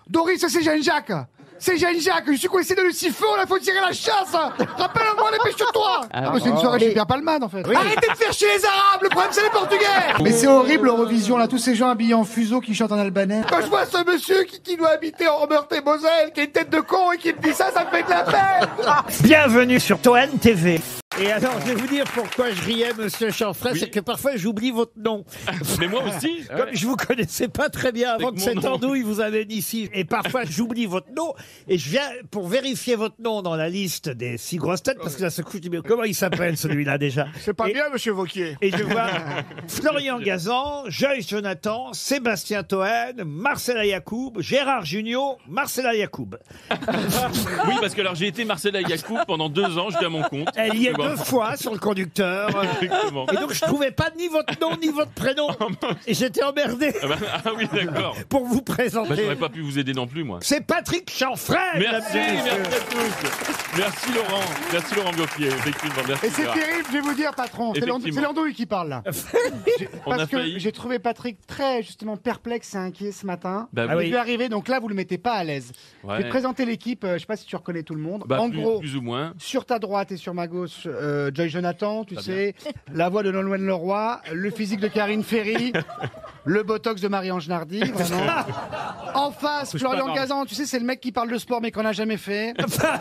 Doris, c'est Jean-Jacques. C'est Jean-Jacques, je suis coincé dans le siphon, là, faut tirer la chasse. Rappelle-moi, dépêche-toi. C'est une soirée super palmade, en fait. Oui. Arrêtez de faire chier les Arabes, le problème, c'est les Portugais. Mais c'est horrible, l'Eurovision, là, tous ces gens habillés en fuseau qui chantent en albanais. Quand je vois ce monsieur qui doit habiter en Meurthe-et-Moselle, qui a une tête de con et qui me dit ça me fait de la peine. Bienvenue sur Toen TV. Et alors, je vais vous dire pourquoi je riais, monsieur Chanfray, c'est que parfois j'oublie votre nom. Mais moi aussi. Comme je vous connaissais pas très bien avant que cette andouille vous amène ici. Et parfois j'oublie votre nom et je viens pour vérifier votre nom dans la liste des 6 grosses têtes parce que là, ce coup, je dis, mais comment il s'appelle celui-là déjà? C'est pas bien, monsieur Vauquier. Et je vois Florian Gazan, Joyce Jonathan, Sébastien Toen, Marcella Yacoub, Gérard Jugnot, Marcella Yacoub. Oui, parce que alors j'ai été Marcella Yacoub pendant 2 ans, j'étais à mon compte. Elle y est 2 fois sur le conducteur. Exactement. Et donc je trouvais pas ni votre nom ni votre prénom. Et j'étais emmerdé Ah oui, d'accord. pour vous présenter. Bah, j'aurais pas pu vous aider non plus, moi. C'est Patrick Chanfray. Merci, merci à tous. Merci Laurent. Merci Laurent Gauffier, effectivement. Merci. Et c'est terrible, je vais vous dire, patron. C'est l'andouille qui parle, là. Parce que j'ai trouvé Patrick très, justement, perplexe et inquiet ce matin. Bah, Il oui. est arrivé, donc là, vous le mettez pas à l'aise. Ouais. Je vais te présenter l'équipe, je sais pas si tu reconnais tout le monde. Bah, En gros, plus ou moins. sur ta droite et sur ma gauche, Joy Jonathan, tu Très sais, la voix de Nolwenn Leroy, le physique de Karine Ferry, le botox de Marie-Ange Nardi, vraiment. En face, Florian Gazan, tu sais, c'est le mec qui parle de sport mais qu'on n'a jamais fait.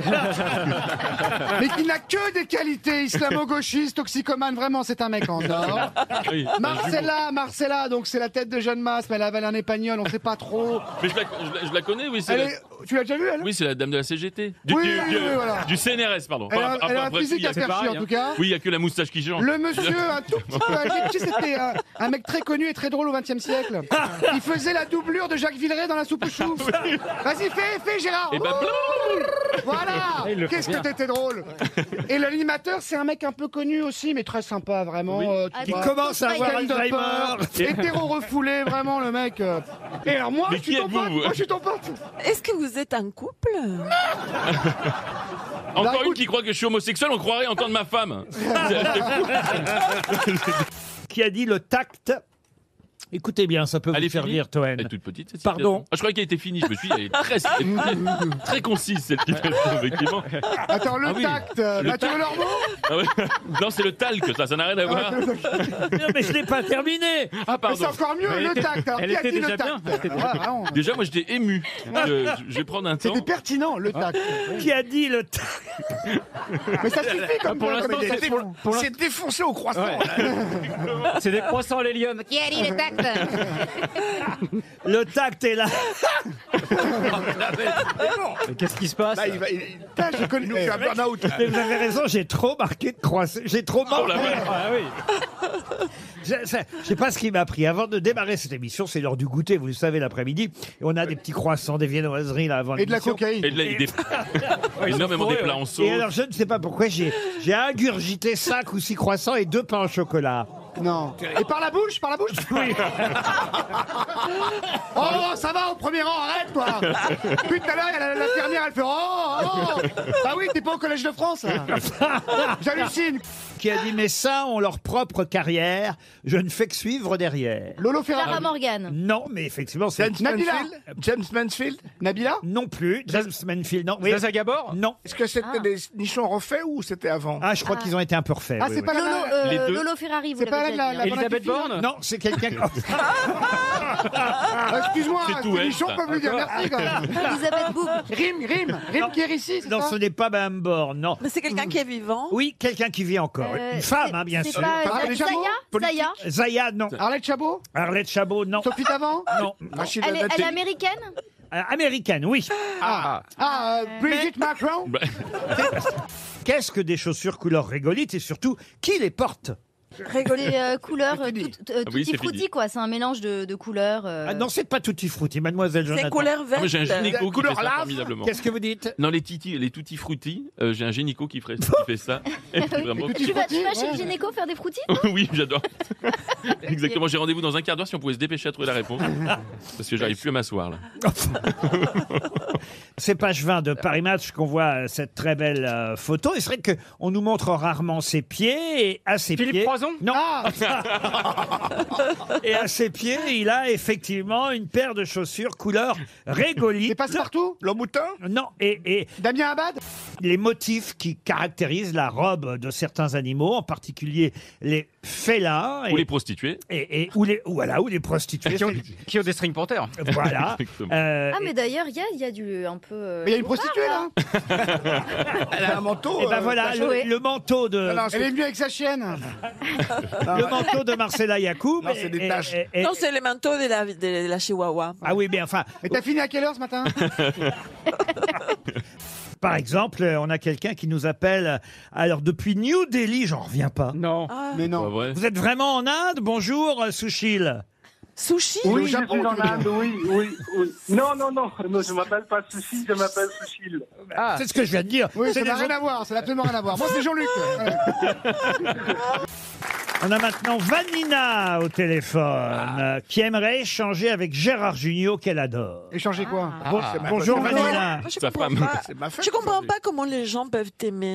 Mais qui n'a que des qualités, islamo-gauchiste, toxicomane, vraiment, c'est un mec en or. Oui, Marcella, donc c'est la tête de jeune masse, mais elle avale un épagnol, on sait pas trop. Mais je la connais, oui. Tu l'as déjà vue, elle? Oui, c'est la dame de la CGT. Oui, voilà. Du CNRS, pardon. Elle a un physique il y a- à faire chier, en tout cas. Oui, il n'y a que la moustache qui change. Le monsieur, un tout petit peu âgé, tu sais, c'était un mec très connu et très drôle au XXe siècle. Il faisait la doublure de Jacques Villeray dans la soupe aux choux. Vas-y, fais, Gérard. Et bah, Voilà. Qu'est-ce que t'étais drôle. Et l'animateur, c'est un mec un peu connu aussi, mais très sympa, vraiment. Oui. Qui commence à avoir Ken Alzheimer. Dopper, hétéro refoulé, vraiment, le mec. Et alors, moi, Mais je suis qui ton êtes-vous, pote. vous Moi, je suis ton pote. Est-ce que vous êtes un couple? Encore écoute- une qui croit que je suis homosexuel, on croirait entendre ma femme. Qui a dit le tact. Écoutez bien, ça peut Elle vous est faire finie rire, Toen. Elle est toute petite, cette Pardon. citation. Ah, je croyais qu'elle était finie. Je me suis dit, elle est très concise, cette citation, effectivement. Attends, le Ah oui. tact. Le Là, tu veux leur mot? Ah ouais. Non, c'est le talc, ça n'a rien à voir. Non, mais je l'ai pas terminé. Ah, Mais c'est pardon. encore mieux, le tact. Alors, qui a dit le tact? Ouais, vraiment. Déjà, moi, j'étais ému. Je vais prendre un temps. C'était pertinent, le tact. Qui a dit le tact? Mais ça suffit comme Pour l'instant, idée. c'est défoncé au croissant. C'est des croissants à l'hélium. Qui a dit le tact? Le tact est là. Mais qu'est-ce qui se passe? Putain, je connais. Il nous fait un burn-out. Mais vous avez raison, j'ai trop marqué de croissant. J'ai trop Oh la marqué. vache. Ah oui. Je sais pas ce qui m'a pris. Avant de démarrer cette émission, c'est l'heure du goûter, vous le savez, l'après-midi. Et on a des petits croissants, des viennoiseries là avant Et de la l'émission. cocaïne. Et énormément des plats en sauce. Et alors, je ne sais pas pourquoi j'ai ingurgité 5 ou 6 croissants et 2 pains au chocolat. Non. Et par la bouche? Oui. Oh, ça va au premier rang, arrête, toi. Puis tout à l'heure, il y a la dernière, elle fait oh. Bah oui, t'es pas au Collège de France, là. J'hallucine. Qui a dit mes seins ont leur propre carrière, je ne fais que suivre derrière. Lolo Ferrari. Clara Morgan. Non, mais effectivement, c'est Nabila. James Mansfield. Nabila? non plus. James Manfield, non. Oui. Zaza Gabor? Non. Est-ce que c'était des nichons refaits ou c'était avant? Ah, je crois qu'ils ont été un peu refaits. Ah, oui, c'est oui. pas Les la... deux. Lolo Ferrari, vous C'est pas l'avez la- déjà la- dit. Elisabeth Borne? Non, c'est quelqu'un. Excuse-moi, C'est tout ces est, nichons ça. peuvent lui dire merci, quand même. Elisabeth Boub. Rime qui est ici, c'est Non, ça? ce n'est pas Mme Borne, non. Mais c'est quelqu'un qui est vivant. Oui, quelqu'un qui vit encore. Une femme, hein, bien C'est sûr. pas Arlette Chabot? Zaya? Zaya, non. Arlette Chabot? Arlette Chabot, non. Sophie Davant? Non. Rachida Elle est Dati. américaine? Américaine, oui. Brigitte Macron? Bah, Qu'est-ce que des chaussures couleur régolite et surtout, qui les porte? Les couleurs oui, tutti c'est frutti, fini. quoi. C'est un mélange de couleurs. Ah non, c'est pas tutti frutti, mademoiselle C'est Jonathan. couleur ah, verte. moi, j'ai un gynéco qui Couleur fait ça lave. formidablement. Qu'est-ce que vous dites? Non, les tutti frutti, j'ai un gynéco qui fait ça. Et vraiment. Tu vas chez le gynéco faire des fruttis? Oui, j'adore. Exactement, j'ai rendez-vous dans un quart d'heure si on pouvait se dépêcher à trouver la réponse. Parce que j'arrive plus à m'asseoir là. C'est page 20 de Paris Match qu'on voit cette très belle photo. Et c'est vrai qu'on nous montre rarement ses pieds et à ses Philippe pieds. Croizat? Poison? Non. Ah, Et à ses pieds, il a effectivement une paire de chaussures couleur régolite. c'est passe-partout. Louboutin? Non, et Damien Abad. les motifs qui caractérisent la robe de certains animaux, en particulier les félins Ou les prostituées. ou les prostituées. Qui ont des string panthers. Voilà. Exactement. Ah, mais d'ailleurs, il y a du un peu. Mais il y a une prostituée là. Elle a un manteau. Et ben voilà, ouais. le manteau de Non, Elle est venue avec sa chienne. le manteau de Marcella Yacoub. Non, c'est des taches. Non, c'est le manteau de la Chihuahua. Ah oui, mais enfin, Et t'as fini à quelle heure ce matin? par exemple, on a quelqu'un qui nous appelle. Alors depuis New Delhi, j'en reviens pas. Non. Mais Pas non. vrai. Vous êtes vraiment en Inde? Bonjour, Sushil. Sushi? Oui, Oui, je suis en Inde, oui. Non, je m'appelle pas Sushi, je m'appelle Sushil. Ah. C'est ce que je viens de dire. Oui, C'est ça n'a des rien à voir, ça n'a absolument rien à voir. Moi, c'est Jean-Luc. On a maintenant Vanina au téléphone qui aimerait échanger avec Gérard Jugnot qu'elle adore. Échanger quoi? Bonjour c'est Vanina. Moi, je Sa comprends femme. pas. C'est ma fête. Je comprends pas comment les gens peuvent t'aimer.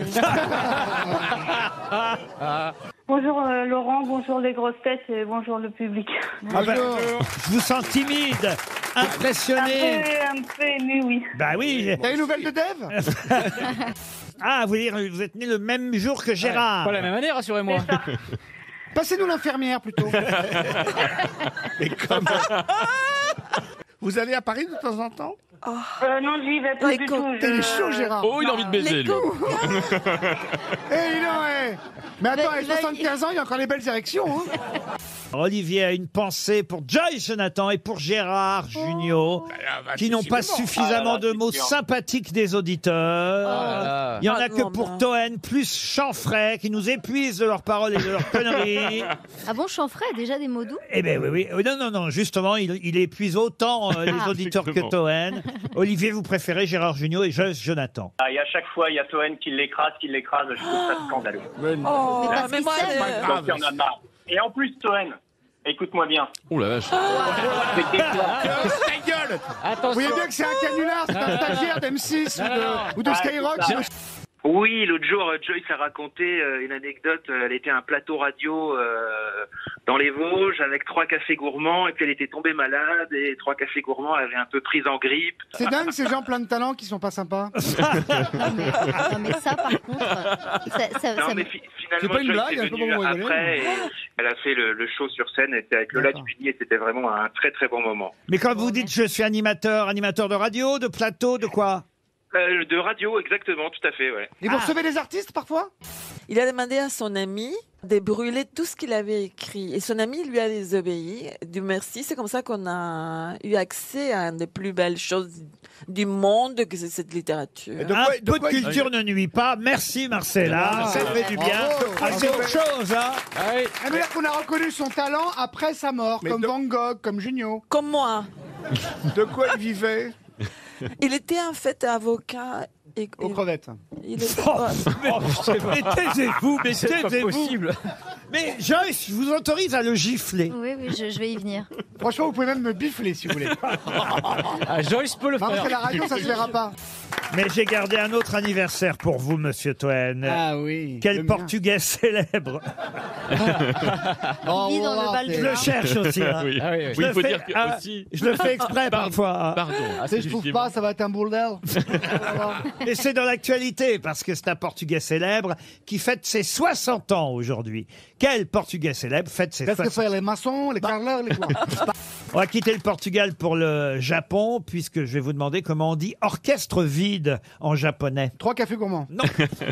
Bonjour Laurent, bonjour les grosses têtes et bonjour le public. Ah ben, je vous sens timide, impressionné. Un peu ému, oui. Bah oui. T'as une nouvelle de Dave? Ah, vous êtes né le même jour que Gérard. Pas la même année, rassurez-moi. Passez-nous l'infirmière plutôt. Vous allez à Paris de temps en temps? Non, j'y vais pas Les du co- tout. T'es chaud, Gérard. Oh, il a envie de baiser, Les lui. coups. Eh, non, ouais. Mais attends, à 75 ans, il y a encore les belles érections. Hein. Olivier a une pensée pour Joyce Jonathan et pour Gérard Jugnot, qui n'ont pas suffisamment de mots sympathiques des auditeurs. Il y en a Ah, que non, pour non. Toen, plus Chanfray, qui nous épuisent de leurs paroles et de leurs conneries. Ah bon, Chanfray a déjà des mots doux? Eh ben oui. Non, justement, il épuise autant les auditeurs que Exactement. Toen. Olivier, vous préférez Gérard Jugnot et Joyce Jonathan. Et à chaque fois, il y a Toen qui l'écrase, je trouve ça scandaleux. Oh, parce mais qu'il moi, s'aime. Donc, il y en a marre. Et en plus, Toen, écoute-moi bien. Oh la vache. C'est des fois- Ta gueule! Vous voyez bien que c'est un canular, c'est un stagiaire d'M6 ou de Skyrock. c'est ça. Oui, l'autre jour, Joyce a raconté une anecdote. Elle était à un plateau radio dans les Vosges avec 3 cafés gourmands et puis elle était tombée malade et 3 cafés gourmands avaient un peu pris en grippe. C'est dingue, ces gens pleins de talent qui sont pas sympas. Non, mais ça, par contre, Non, mais C'est finalement, pas une Joyce blague, est un peu venue pour rigoler. après et elle a fait le show sur scène et c'était avec Lola D'accord. Dubini et c'était vraiment un très très bon moment. Mais quand vous dites je suis animateur de radio, de plateau, de quoi? De radio, exactement, tout à fait, ouais. Et vous recevez des artistes parfois? il a demandé à son ami de brûler tout ce qu'il avait écrit. Et son ami lui a désobéi. Dieu merci, c'est comme ça qu'on a eu accès à une des plus belles choses du monde, que c'est cette littérature. Et de Un quoi- de peu de quoi il- culture ne nuit pas. Merci Marcella, Ah, ça fait du bien. bravo. Ah, c'est autre chose, hein. Ah, mais là qu'on a reconnu son talent après sa mort, Mais comme de- Van Gogh, comme Junio. Comme moi. De quoi il vivait? Il était en fait avocat. Et, Aux crevettes. il était- Mais taisez-vous, mais C'est pas taisez-vous. possible. Mais Joyce, je vous autorise à le gifler. oui, je vais y venir. Franchement, vous pouvez même me bifler si vous voulez. Ah, Joyce peut le Non, parce faire. que la radio, ça se verra pas. Mais j'ai gardé un autre anniversaire pour vous, monsieur Toen. Oui. Quel Portugais célèbre. Il vit dans le Val Je le cherche aussi. hein. Oui. Ah oui, oui. Je Oui, le il faut fais- dire que ah, aussi. Je le fais exprès parfois. hein. Pardon. Si je trouve pas, ça va être un bordel. Et c'est dans l'actualité, parce que c'est un Portugais célèbre qui fête ses 60 ans aujourd'hui. Quel Portugais célèbre fête ses Qu'est-ce que 60 ans? fait les maçons, les carreleurs, les quoi? On va quitter le Portugal pour le Japon, puisque je vais vous demander comment on dit orchestre vide en japonais. 3 cafés gourmands. Non.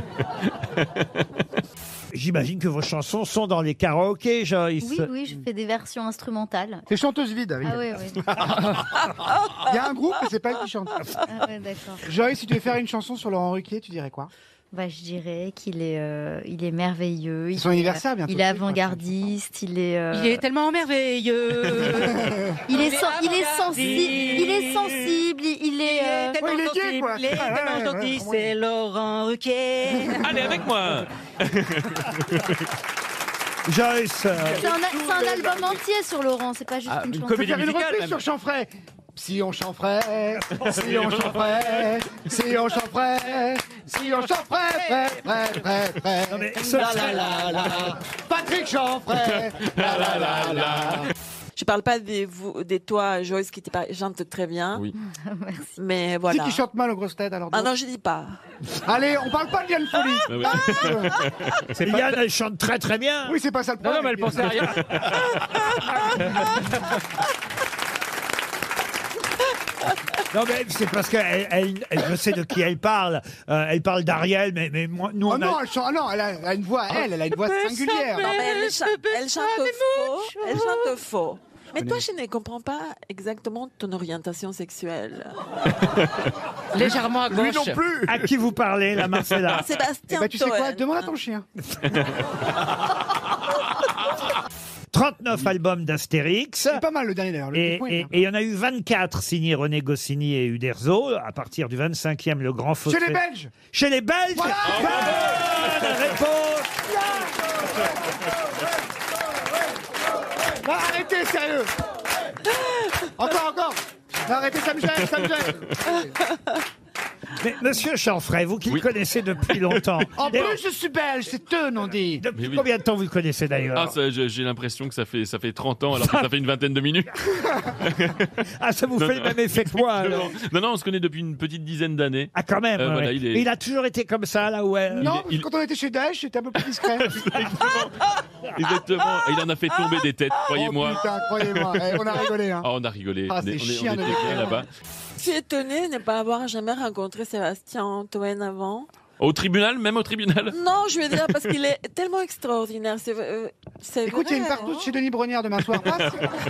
J'imagine que vos chansons sont dans les karaokés, Joyce. Oui, je fais des versions instrumentales. C'est chanteuse vide, oui. Ah oui, oui. Il y a un groupe, mais c'est pas elle qui chante. Ah ouais, d'accord. Joyce, si tu devais faire une chanson sur Laurent Ruquier, tu dirais quoi? Bah, je dirais qu'il est merveilleux. C'est son anniversaire bientôt. Il est avant-gardiste, il est tellement merveilleux. il est sensible, il est tellement il est gay, gentil, quoi. il est tellement gentil, c'est Laurent Ruquier. Allez avec moi. Joyce, c'est un album entier sur Laurent, c'est pas juste Ah, une une chanson. On peut comédie faire une musicale, reprise même. sur Chanfray. Si on chanfrait, si on chanfrait, si on chanfrait, Si on chanterait, frais. Non, mais ce La serait- la la la. Patrick Chanfray. La la la la. Je parle pas des toi, Joyce, qui chante très bien. Oui. Merci. Mais Qui voilà. qui chante mal aux grosses têtes alors? Ah non, je dis pas. Allez, on parle pas de Liane Folie. Ah ouais. Liane, elle chante très très bien. Oui, c'est pas ça le Non, problème. mais elle pensait à rien. Non, mais c'est parce qu'elle je sais de qui elle parle. Elle parle d'Ariel, mais moi, nous, Oh on a... non, elle a une voix, elle a une voix singulière. Non, mais elle chante faux. Elle chante faux. Mais toi, je ne comprends pas exactement ton orientation sexuelle. Légèrement à Lui gauche. non plus. À qui vous parlez, la Marcella? Eh Sébastien ben, tu sais quoi? Toen. Demande à ton chien. 39 albums d'Astérix. C'est pas mal le dernier d'ailleurs. Le Et Petit Point, et- hein. et il y en a eu 24 signés René Goscinny et Uderzo. À partir du 25e, le grand fauteuil. Chez les Belges. Chez les Belges. Voilà. Bonne réponse. Non, arrêtez, sérieux. Encore. Non, arrêtez, ça me gêne. Mais monsieur Chanfray, vous qui le Oui. connaissez depuis longtemps. En Et- plus, je suis belge, c'est eux, non dit. Depuis Mais oui. combien de temps vous le connaissez d'ailleurs? Ah, j'ai l'impression que ça fait 30 ans alors que ça fait une vingtaine de minutes. Ah, ça vous Non, fait non. le même effet que moi alors. Non, on se connaît depuis une petite dizaine d'années. Ah, quand même. Voilà, ouais. il est- Et il a toujours été comme ça, là où elle... Non, il- quand on était chez Daesh, j'étais un peu plus discret. Exactement. Et il en a fait tomber des têtes, croyez-moi. Oh putain, croyez-moi. Eh, on a rigolé, hein. Ah, on a rigolé. Ah, on c'est est- chiant on de était déconner. bien là-bas. Je suis étonnée de ne pas avoir jamais rencontré Sébastien Toen avant. Au tribunal, même au tribunal. Non, je veux dire parce qu'il est tellement extraordinaire. C'est Écoute, il y a une vrai, partouze hein. chez Denis Brognard demain soir. Passe.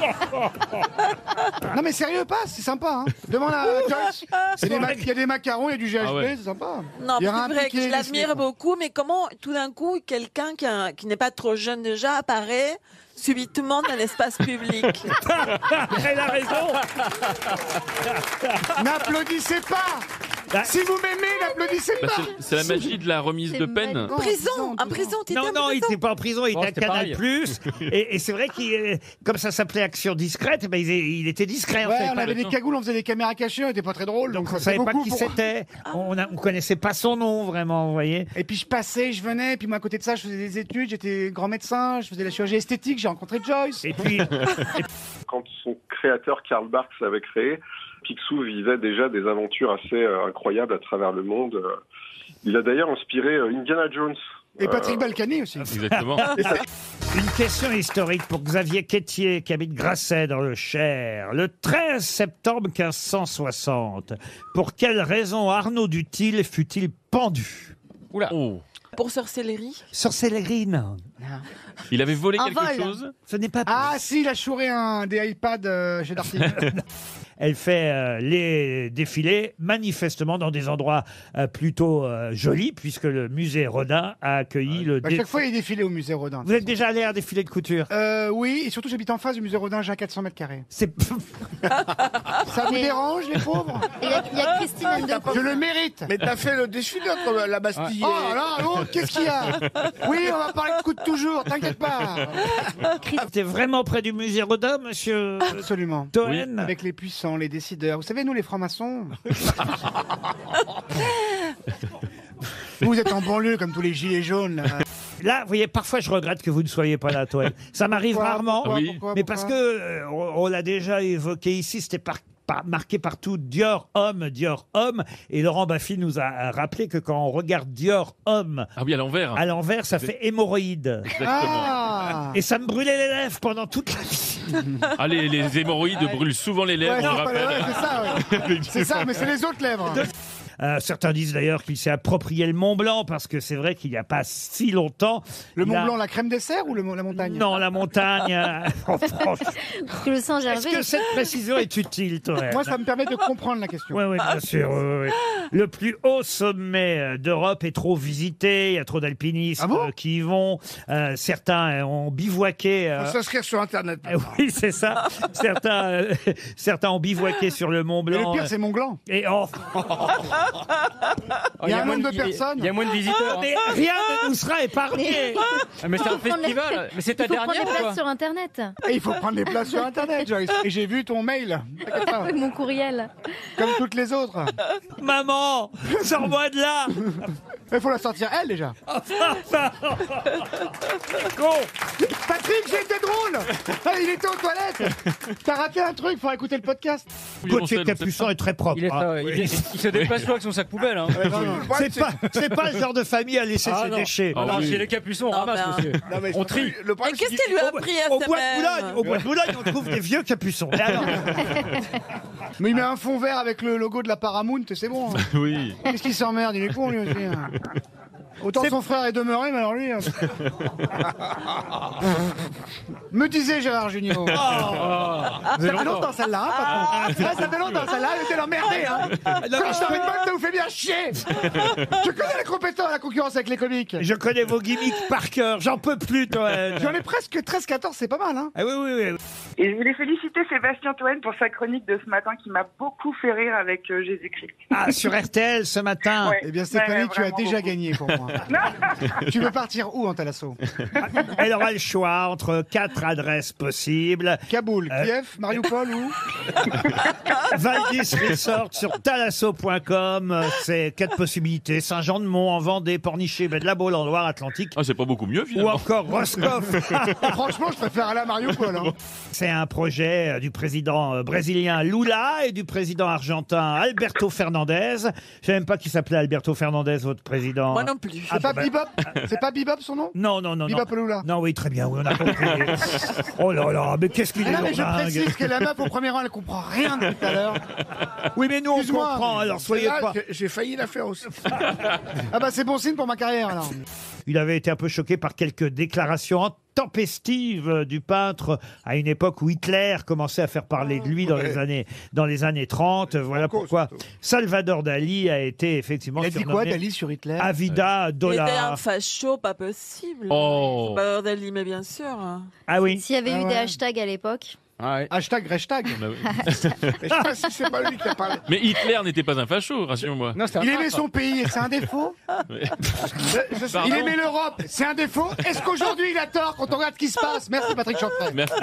Non, mais sérieux, passe, c'est sympa. Hein. Demande à Joyce. Il y a des macarons, il y a du GHB, Ah ouais. c'est sympa. Non, Il y aura c'est un vrai piqué, que je des l'admire slips. beaucoup, mais comment tout d'un coup quelqu'un qui n'est pas trop jeune déjà apparaît subitement dans l'espace public? Elle a raison. N'applaudissez pas. Bah, Si vous m'aimez, n'applaudissez Bah, pas. c'est la magie de la remise C'est de peine. mal. En prison, en prison, t'étais Non, en non, il prison. n'était pas en prison, il était Oh, à c'était Canal+. pareil. Et c'est vrai qu'il, comme ça s'appelait Action Discrète, ben, il était discret. Ouais, en fait. on avait des temps. cagoules, on faisait des caméras cachées, on était pas très drôle. Donc on ça savait fait pas beaucoup qui pour- c'était. On connaissait pas son nom vraiment, vous voyez. Et puis je passais, je venais, et puis moi à côté de ça, je faisais des études, j'étais grand médecin, je faisais la chirurgie esthétique, j'ai rencontré Joyce. Et puis, Quand son créateur Karl Barks l'avait créé, Picsou vivait déjà des aventures assez incroyables à travers le monde. Il a d'ailleurs inspiré Indiana Jones. Et Patrick Balkany aussi. Exactement. une question historique pour Xavier Quétier, qui habite Grasset dans le Cher. Le 13 septembre 1560, pour quelle raison Arnaud Dutil fut-il pendu? Oula. Oh. Pour sorcellerie. Sorcellerie, non. Il avait volé Un quelque vol. chose. Ce n'est pas... Ah si, il a chouré des iPads chez Darty. Elle fait les défilés manifestement dans des endroits plutôt jolis, puisque le musée Rodin a accueilli le... À chaque fois, il est défilé au musée Rodin. Vous êtes déjà allé à un défilé de couture? Oui, et surtout j'habite en face du musée Rodin, j'ai un 400 mètres carrés. C'est... Ça vous Mais- dérange, les pauvres? Il y a Christine Andeco. Je le mérite. Mais t'as fait le défilé entre la Bastille Oh là, l'autre, qu'est-ce qu'il y a? Oui, on va parler de coups de toujours, t'inquiète pas. T'es vraiment près du musée Rodin, monsieur Absolument. Toen? Avec les puissants, les décideurs. Vous savez, nous, les francs-maçons. Vous êtes en banlieue comme tous les gilets jaunes. Là. Là, vous voyez, parfois je regrette que vous ne soyez pas là, Toen. Ça m'arrive Pourquoi, rarement, pourquoi, Oui. pourquoi, mais pourquoi parce que on l'a déjà évoqué ici, c'était marqué partout Dior homme, et Laurent Baffy nous a rappelé que quand on regarde Dior homme Ah oui, à l'envers. à l'envers, ça fait hémorroïde. Exactement. Ah Et ça me brûlait les lèvres pendant toute la vie. Ah, les hémorroïdes brûlent souvent les lèvres, Ouais, on le non, rappelle. ouais, c'est ça, ouais. C'est ça, mais c'est les autres lèvres. Certains disent d'ailleurs qu'il s'est approprié le Mont Blanc parce que c'est vrai qu'il n'y a pas si longtemps. Le il Mont a- Blanc, la crème dessert ou la montagne? Non, la montagne. Oh, franchement. Le sang Est-ce Gervais. que cette précision est utile, Toen? Moi, ça me permet de comprendre la question. Oui, bien sûr. oui. Le plus haut sommet d'Europe est trop visité. Il y a trop d'alpinistes Ah bon qui y vont. Certains ont bivouaqué. Faut s'inscrire sur Internet. Oui, c'est ça. Certains ont bivouaqué sur le Mont Et Blanc. le pire, c'est Mont Blanc. Et oh, Il y a un nombre de personnes. Il y a moins de visiteurs. Mais rien ne nous sera épargné. Mais c'est un Faut prendre les- festival. Mais c'est ta Il faut dernière prendre ou les quoi places sur Internet. Et il faut prendre les places sur Internet, Joyce. Et j'ai vu ton mail. T'inquiète pas. Mon courriel. Comme toutes les autres. Maman, sors-moi de là. Il faut la sortir, elle, déjà. Con. Patrick, j'ai été drôle. Il était aux toilettes. T'as raté un truc, faut écouter le podcast. Gauthier Capuçon est très propre. Il hein. il se déplace pas avec son sac poubelle. Hein. C'est pas le genre de famille à laisser ses non. déchets. Ah non, chez les Capuçons, on ramasse, monsieur. Non, mais On trie. Le Et problème, qu'est-ce qu'elle lui a appris à Au sa bois de Boulogne, mère au bois de Boulogne, on trouve des vieux capuçons. Et alors Mais il met un fond vert avec le logo de la Paramount, c'est bon. Hein. Oui. Qu'est-ce qu'il s'emmerde, il est con lui aussi. Hein. Autant son frère est demeuré, mais alors lui. Me disait Gérard Junior. Ça fait longtemps celle-là, hein, patron. Ça fait longtemps celle-là, elle était l'emmerdée. Hein. Quand je t'arrête pas, ça vous fait bien chier. Je connais les compétents à la concurrence avec les comiques. Je connais vos gimmicks par cœur, j'en peux plus, toi. J'en ai presque 13-14, c'est pas mal. Hein. Ah oui, oui, oui. Et je voulais féliciter Sébastien Toen pour sa chronique de ce matin qui m'a beaucoup fait rire avec Jésus-Christ. Ah, sur RTL ce matin. Ouais. Eh bien, Stéphanie, tu as vraiment déjà beaucoup. gagné pour moi. Tu veux partir où en Talasso? Elle aura le choix entre 4 adresses possibles. Kaboul, Kiev, Mariupol ou Valdis Resort sur talasso.com. C'est 4 possibilités. Saint-Jean-de-Mont, en Vendée, Pornichet, de la Baule en Loire-Atlantique. Ah, c'est pas beaucoup mieux Ou finalement. encore Roscoff. Franchement, je préfère aller à Mariupol. Hein. C'est un projet du président brésilien Lula et du président argentin Alberto Fernandez. Je sais même pas qui s'appelait Alberto Fernandez, votre président. Moi non plus. C'est pas Bebop? C'est pas Bebop son nom? Non, non, non. Bebop Lula. Non, oui, très bien, oui, on a compris. Oh là là, mais qu'est-ce qu'il est Non, mais je lourdingue. précise que la meuf au premier rang, elle comprend rien depuis tout à l'heure. Oui, mais nous, on Excuse-moi, comprend, alors soyez Là, pas... j'ai failli la faire aussi. Ah bah c'est bon signe pour ma carrière alors. Il avait été un peu choqué par quelques déclarations tempestives du peintre à une époque où Hitler commençait à faire parler de lui dans les années 30. Voilà pourquoi Salvador Dali a été effectivement Il a dit quoi, surnommé Dali, sur Hitler? Avida Il était un Dollar. facho, pas possible. Oh. Pas Dali, mais bien sûr. Ah oui. S'il y avait Ah eu des ouais. hashtags à l'époque. Hashtag, hashtag. Bah oui. Mais je sais pas si c'est pas lui qui a parlé. Mais Hitler n'était pas un facho, rassure-moi. Non, c'est un Il aimait peintre. son pays, c'est un défaut. Pardon. Il aimait l'Europe, c'est un défaut. Est-ce qu'aujourd'hui il a tort quand on regarde ce qui se passe? Merci Patrick Chanfray. Merci.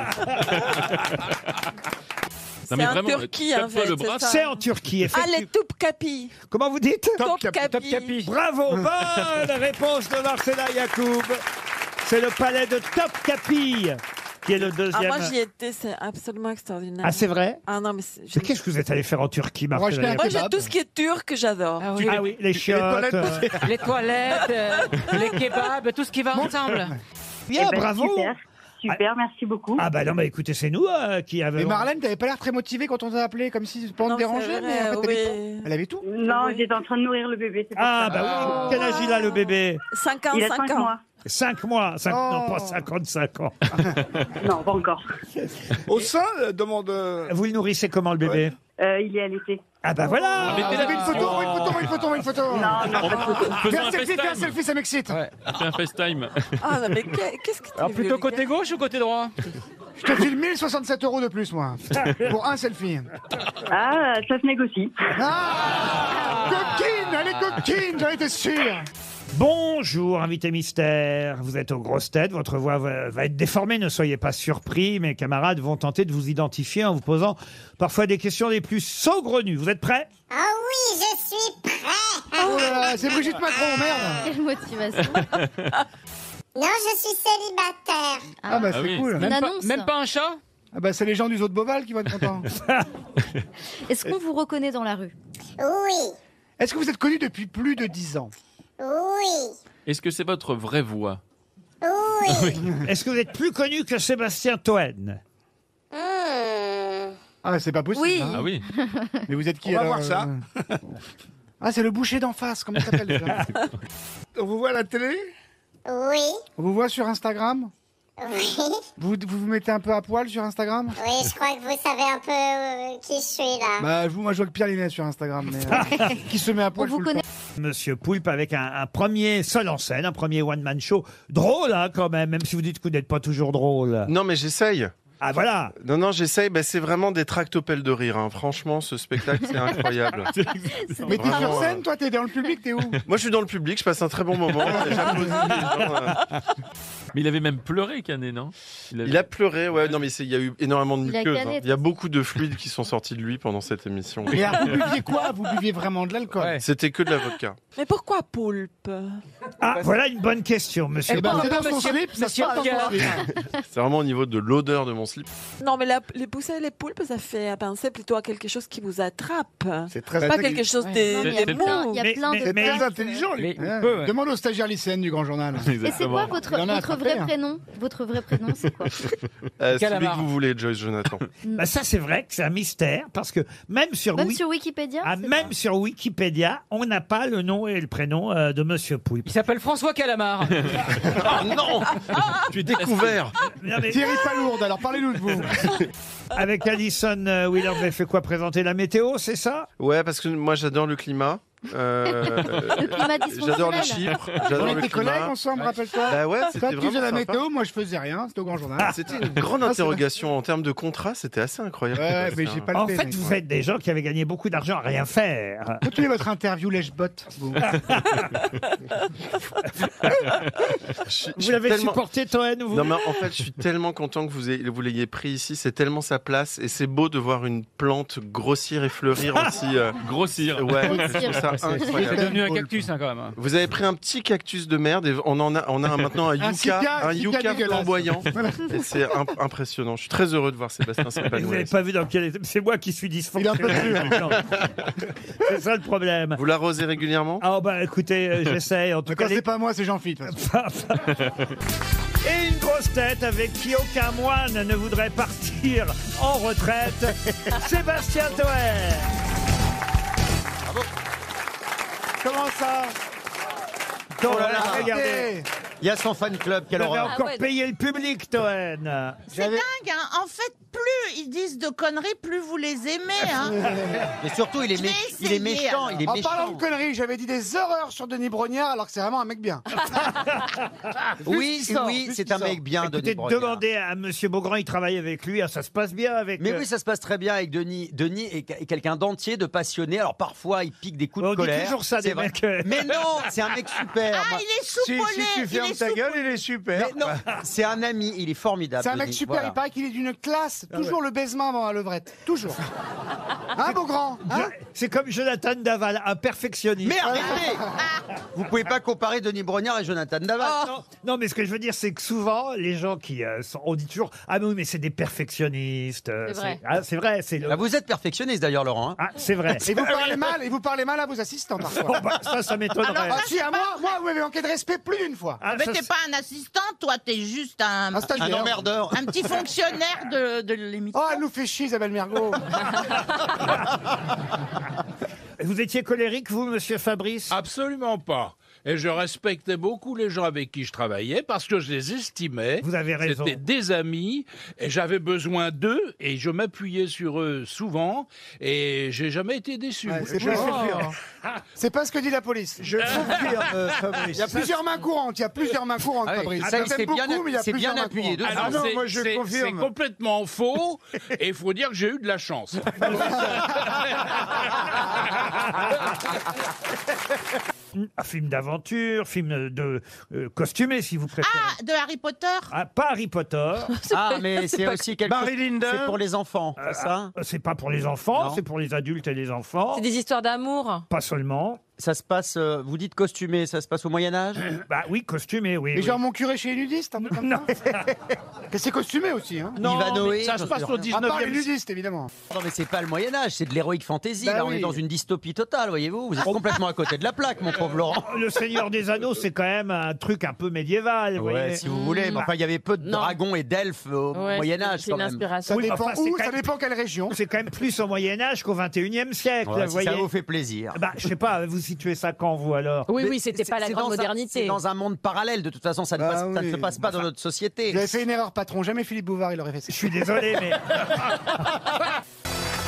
C'est en Turquie, en fait. C'est en Turquie, Ah, effectivement. les Topkapi. Comment vous dites? Topkapi. Bravo, bonne réponse de Marcella Yacoub. C'est le palais de Topkapi qui est le Ah, deuxième. moi j'y étais, c'est absolument extraordinaire. Ah, c'est vrai? Ah non, mais Mais qu'est-ce que vous êtes allé faire en Turquie, Marcella moi Yacoub? j'ai tout ce qui est turc, j'adore. Ah oui, Ah oui, les chiottes. les toilettes, les kebabs, tout ce qui va ensemble. Bien, Eh ben, bravo. Super, merci beaucoup. Ah bah non, bah écoutez, c'est nous qui avons... Mais Marlène, t'avais pas l'air très motivée quand on t'a appelé, comme si pour te Non, déranger, c'est mais en vrai, fait, oui. elle avait tout. Non, j'étais en train de nourrir le bébé. C'est pour Ah ça. bah oui, quel âge il a le bébé? 5 ans, Il a 5 5 ans. mois. 5 mois, non Oh. pas 55 ans. Non, pas encore. Au sein, demande. Vous le nourrissez comment le bébé? Il est allaité. Ah bah voilà. mettez la- Une photo. Non, non, pas de photo. Faisons Fais un un selfie, fais un FaceTime. selfie, ça m'excite. Fais un FaceTime. Ah non, mais qu'est-ce que tu Alors veux, plutôt les côté gars gauche ou côté droit? Je te file 1067 € de plus, moi, pour un selfie. Ah, ça se négocie. Ah, coquine, elle est coquine, j'en étais sûr. Bonjour, invité mystère. Vous êtes aux grosses têtes, votre voix va être déformée, ne soyez pas surpris. Mes camarades vont tenter de vous identifier en vous posant parfois des questions les plus saugrenues. Vous êtes prêts? Ah oui, je suis prêt. Oh là là, c'est Brigitte Macron, merde. Quelle motivation. Non, je suis célibataire. Ah bah Ah c'est oui. cool. Une Même pas, annonce. même pas un chat? Ah bah c'est les gens du zoo de Beauval qui vont être contents. Est-ce qu'on vous reconnaît dans la rue? Oui, Est-ce que vous êtes connu depuis plus de 10 ans? oui, Est-ce que c'est votre vraie voix? oui. Est-ce que vous êtes plus connu que Sébastien Toen? Ah c'est pas possible. Oui. hein. Ah oui. Mais vous êtes qui On va alors, voir ça. Ah c'est le boucher d'en face, comment ça s'appelle déjà? On vous voit à la télé? Oui, On vous voit sur Instagram? oui, Vous vous mettez un peu à poil sur Instagram? oui, je crois que vous savez un peu qui je suis là. Bah moi je vois que Pierre Linet sur Instagram, mais qui se met à On poil vous tout le connaît. temps. Monsieur Poulpe avec un premier seul en scène, un premier one-man show. Drôle, hein, quand même si vous dites que vous n'êtes pas toujours drôle. Non, mais j'essaye. Ah voilà. Non, j'essaye. C'est vraiment des tractopelles de rire. Hein. Franchement, ce spectacle, c'est incroyable. Mais t'es sur Vraiment, scène, toi, t'es dans le public, t'es où? Moi, je suis dans le public, je passe un très bon moment. J'applaudis les gens, Mais il avait même pleuré, Canet, non? Il a pleuré, ouais. Non, mais il y a eu énormément de Il a muqueuses. gagné, Il y a beaucoup de fluides qui sont sortis de lui pendant cette émission. Et alors, vous buviez quoi? Vous buviez vraiment de l'alcool? C'était que de la vodka. Mais pourquoi poulpe? Ah, voilà une bonne question, monsieur. Eh ben, Bourg. c'est dans son slip, ça se passe dans son slip. C'est vraiment au niveau de l'odeur de mon slip. Non, mais les poussées et les poulpes, ça fait penser plutôt à quelque chose qui vous attrape. C'est très Pas quelque chose Non, mais il y a de plein, mou. il y a plein de C'est plats. très intelligent, lui. Mais- Hein. ouais. Demande aux stagiaires lycéennes du Grand Journal. Et c'est quoi votre, Il en a votre attrapé, vrai hein. prénom? Votre vrai prénom, c'est quoi? Celui Calamar. que vous voulez, Joyce Jonathan. Bah, ça, c'est vrai que c'est un mystère, parce que même sur, Même sur Wikipédia? c'est même ça sur Wikipédia, on n'a pas le nom et le prénom de Monsieur Poulpe. Il s'appelle François Calamar. Oh non. J'ai découvert. Non, mais Thierry Palourde, alors parlez-nous de vous. avec Alison Wheeler, vous avez fait quoi? Présenter la météo, c'est ça? Ouais, parce que moi, j'adore le climat. Le climat J'adore les dysfonctionnel. chiffres. On J'adore le était collègues climat. ensemble, rappelle-toi. Bah ouais, Toi, c'était tu vraiment faisais la sympa. météo, moi je faisais rien, c'était au Grand Journal. C'était une grande interrogation en termes de contrat, c'était assez incroyable. Ouais, mais j'ai pas le En fait, fait, mec. vous êtes des gens qui avaient gagné beaucoup d'argent à rien faire. Continuez votre interview lèche-bot. vous. Vous l'avez supporté, Toen, vous? Non, mais en fait, je suis tellement content que vous l'ayez pris ici. C'est tellement sa place. Et c'est beau de voir une plante grossir et fleurir aussi. Grossir. Ouais, je trouve ça C'est incroyable. devenu un cactus, hein, quand même. Vous avez pris un petit cactus de merde et on a maintenant un yucca dégueulasse. flamboyant. Et c'est impressionnant. Je suis très heureux de voir Sébastien Et vous n'avez s'épanouir. pas vu dans quel état. C'est moi qui suis dysfonctionnel. Non. C'est ça le problème. Vous l'arrosez régulièrement? Ah bah écoutez, j'essaye. En tout Quand cas, c'est pas moi, c'est Jean-Philippe. Et une grosse tête avec qui aucun moine ne voudrait partir en retraite, Sébastien Toer. Comment ça? Toen, Oh là là. regardez. Il y a son fan club, quelle Vous avez horreur. encore payé le public, Toen. C'est dingue, hein. En fait, plus ils disent de conneries, plus vous les aimez, hein. Et surtout, il est, Je vais il est essayer, méchant, il est En méchant. parlant de conneries, j'avais dit des horreurs sur Denis Brognard alors que c'est vraiment un mec bien. Oui, c'est un mec bien, Écoutez, Denis Brognard. demandez à Monsieur Beaugrand, il travaille avec lui, ah, ça se passe bien avec... Mais oui, ça se passe très bien avec Denis. Denis est quelqu'un d'entier, de passionné. Alors parfois, il pique des coups On de dit colère. toujours ça, C'est des vrai. mecs. Mais non, c'est un mec super. Ah, il est soupolé. Si tu fermes ta gueule, il est super. Mais non, c'est un ami, il est formidable. C'est un mec Denis. super, Voilà. il paraît qu'il est d'une classe. Toujours le baisement avant la levrette. Toujours. Hein, Beaugrand, hein? C'est comme Jonathan Daval, un perfectionniste. Mais arrêtez. Vous pouvez pas comparer Denis Brognard et Jonathan Daval. Non, mais ce que je veux dire, c'est que souvent, les gens qui on dit toujours, ah mais oui, mais c'est des perfectionnistes. C'est vrai. C'est vrai, c'est le... Bah, vous êtes perfectionniste d'ailleurs, Laurent. hein. Ah, c'est vrai. Et vous parlez mal à vos assistants parfois. Bon, bah, ça m'étonnerait. Ah si, à moi, vous m'avez manqué de respect plus d'une fois. Ah, Mais ça, t'es pas un assistant, toi, t'es juste un stagiaire. Un emmerdeur. un petit fonctionnaire de l'émission. Oh, elle nous fait chier, Isabelle Mergo. Vous étiez colérique, vous, monsieur Fabrice? Absolument pas. Et je respectais beaucoup les gens avec qui je travaillais parce que je les estimais. Vous avez raison. C'était des amis et j'avais besoin d'eux et je m'appuyais sur eux souvent et j'ai jamais été déçu. Ouais, c'est pas, c'est pas ce que dit la police. Je confirme, Fabrice. Il y a plusieurs mains courantes, Ah oui, Fabrice. ça, Je c'est t'aime bien- beaucoup, mais il y a c'est bien plusieurs mains appuyé, courantes. Alors, Ah non, c'est- moi je c'est- confirme. C'est complètement faux et il faut dire que j'ai eu de la chance. Un film d'aventure, film de costumé, si vous préférez. Ah, de Harry Potter. Ah, pas Harry Potter. Ah, mais c'est aussi quelque chose. C'est pour les enfants, c'est ça? C'est pas pour les enfants, Non. c'est pour les adultes et les enfants. C'est des histoires d'amour. Pas seulement. Ça se passe, vous dites costumé, ça se passe au Moyen-Âge? Bah oui, costumé, oui. Et oui. genre mon curé chez les nudistes, un peu comme ça. Que c'est costumé aussi, hein. Ivanhoé, ça se passe au À part les 19e. nudistes, évidemment. Non, mais c'est pas le Moyen-Âge, c'est de l'héroïque fantasy. Bah Là, on oui. est dans une dystopie totale, voyez-vous. Vous êtes complètement à côté de la plaque, mon pauvre Laurent. Le Seigneur des Anneaux, c'est quand même un truc un peu médiéval, vous Ouais, voyez. si vous voulez. Mais enfin, il y avait peu de Non. dragons et d'elfes au Moyen-Âge, C'est quand une même. inspiration. Ça Oui, dépend enfin, c'est où, quand ça même- dépend quelle région. C'est quand même plus au Moyen-Âge qu'au 21e siècle, Ouais, vous si voyez. ça vous fait plaisir. Bah, je sais pas, vous situez ça quand, vous, alors? Oui, Mais oui, c'était pas la c'est grande dans un- modernité. C'est dans un monde parallèle, de toute façon, ça ne, Bah passe- ça ne oui. se passe pas dans notre société. Vous avez fait une erreur, patron. Jamais Philippe Bouvard, il aurait fait ça. Je suis désolé, mais...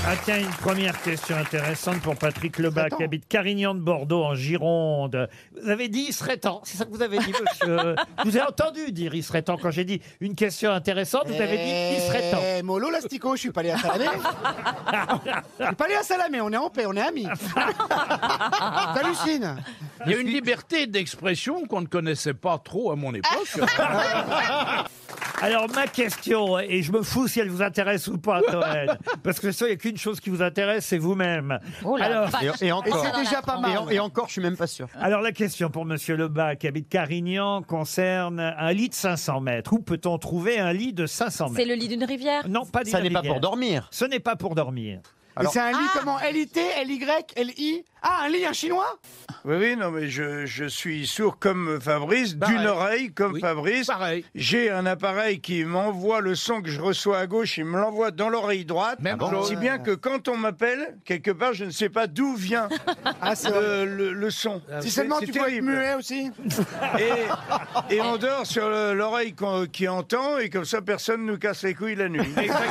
Ah tiens, une première question intéressante pour Patrick Lebas qui habite Carignan de Bordeaux en Gironde. Vous avez dit il serait temps, c'est ça que vous avez dit monsieur. Je vous ai entendu dire il serait temps quand j'ai dit une question intéressante, vous avez dit il serait temps. Mollo Lastico, je suis pas allé à Salamé. Je suis pas allé à Salamé, on est en paix, on est amis. T'hallucines. Il y a une liberté d'expression qu'on ne connaissait pas trop à mon époque. Alors ma question, et je me fous si elle vous intéresse ou pas, Toen, parce que ça, il n'y a qu'une chose qui vous intéresse, c'est vous-même. Oh la Alors, vache. Et encore. Et c'est déjà pas mal. Et encore, je suis même pas sûr. alors la question pour Monsieur Lebas qui habite Carignan concerne un lit de 500 mètres. Où peut-on trouver un lit de 500 mètres? C'est le lit d'une rivière? Non, pas Ça d'une n'est pas rivière. pour dormir. Ce n'est pas pour dormir. Et c'est un lit comment? L-I-T, L-Y, L-I? Ah, un lit, un chinois? Oui, non, mais je suis sourd comme Fabrice, d'une oreille comme Fabrice. Pareil. J'ai un appareil qui m'envoie le son que je reçois à gauche, il me l'envoie dans l'oreille droite. Même chose. Si bien que quand on m'appelle, quelque part, je ne sais pas d'où vient le son. Si seulement tu peux être muet aussi. Et on dort sur l'oreille qui entend, et comme ça, personne ne nous casse les couilles la nuit.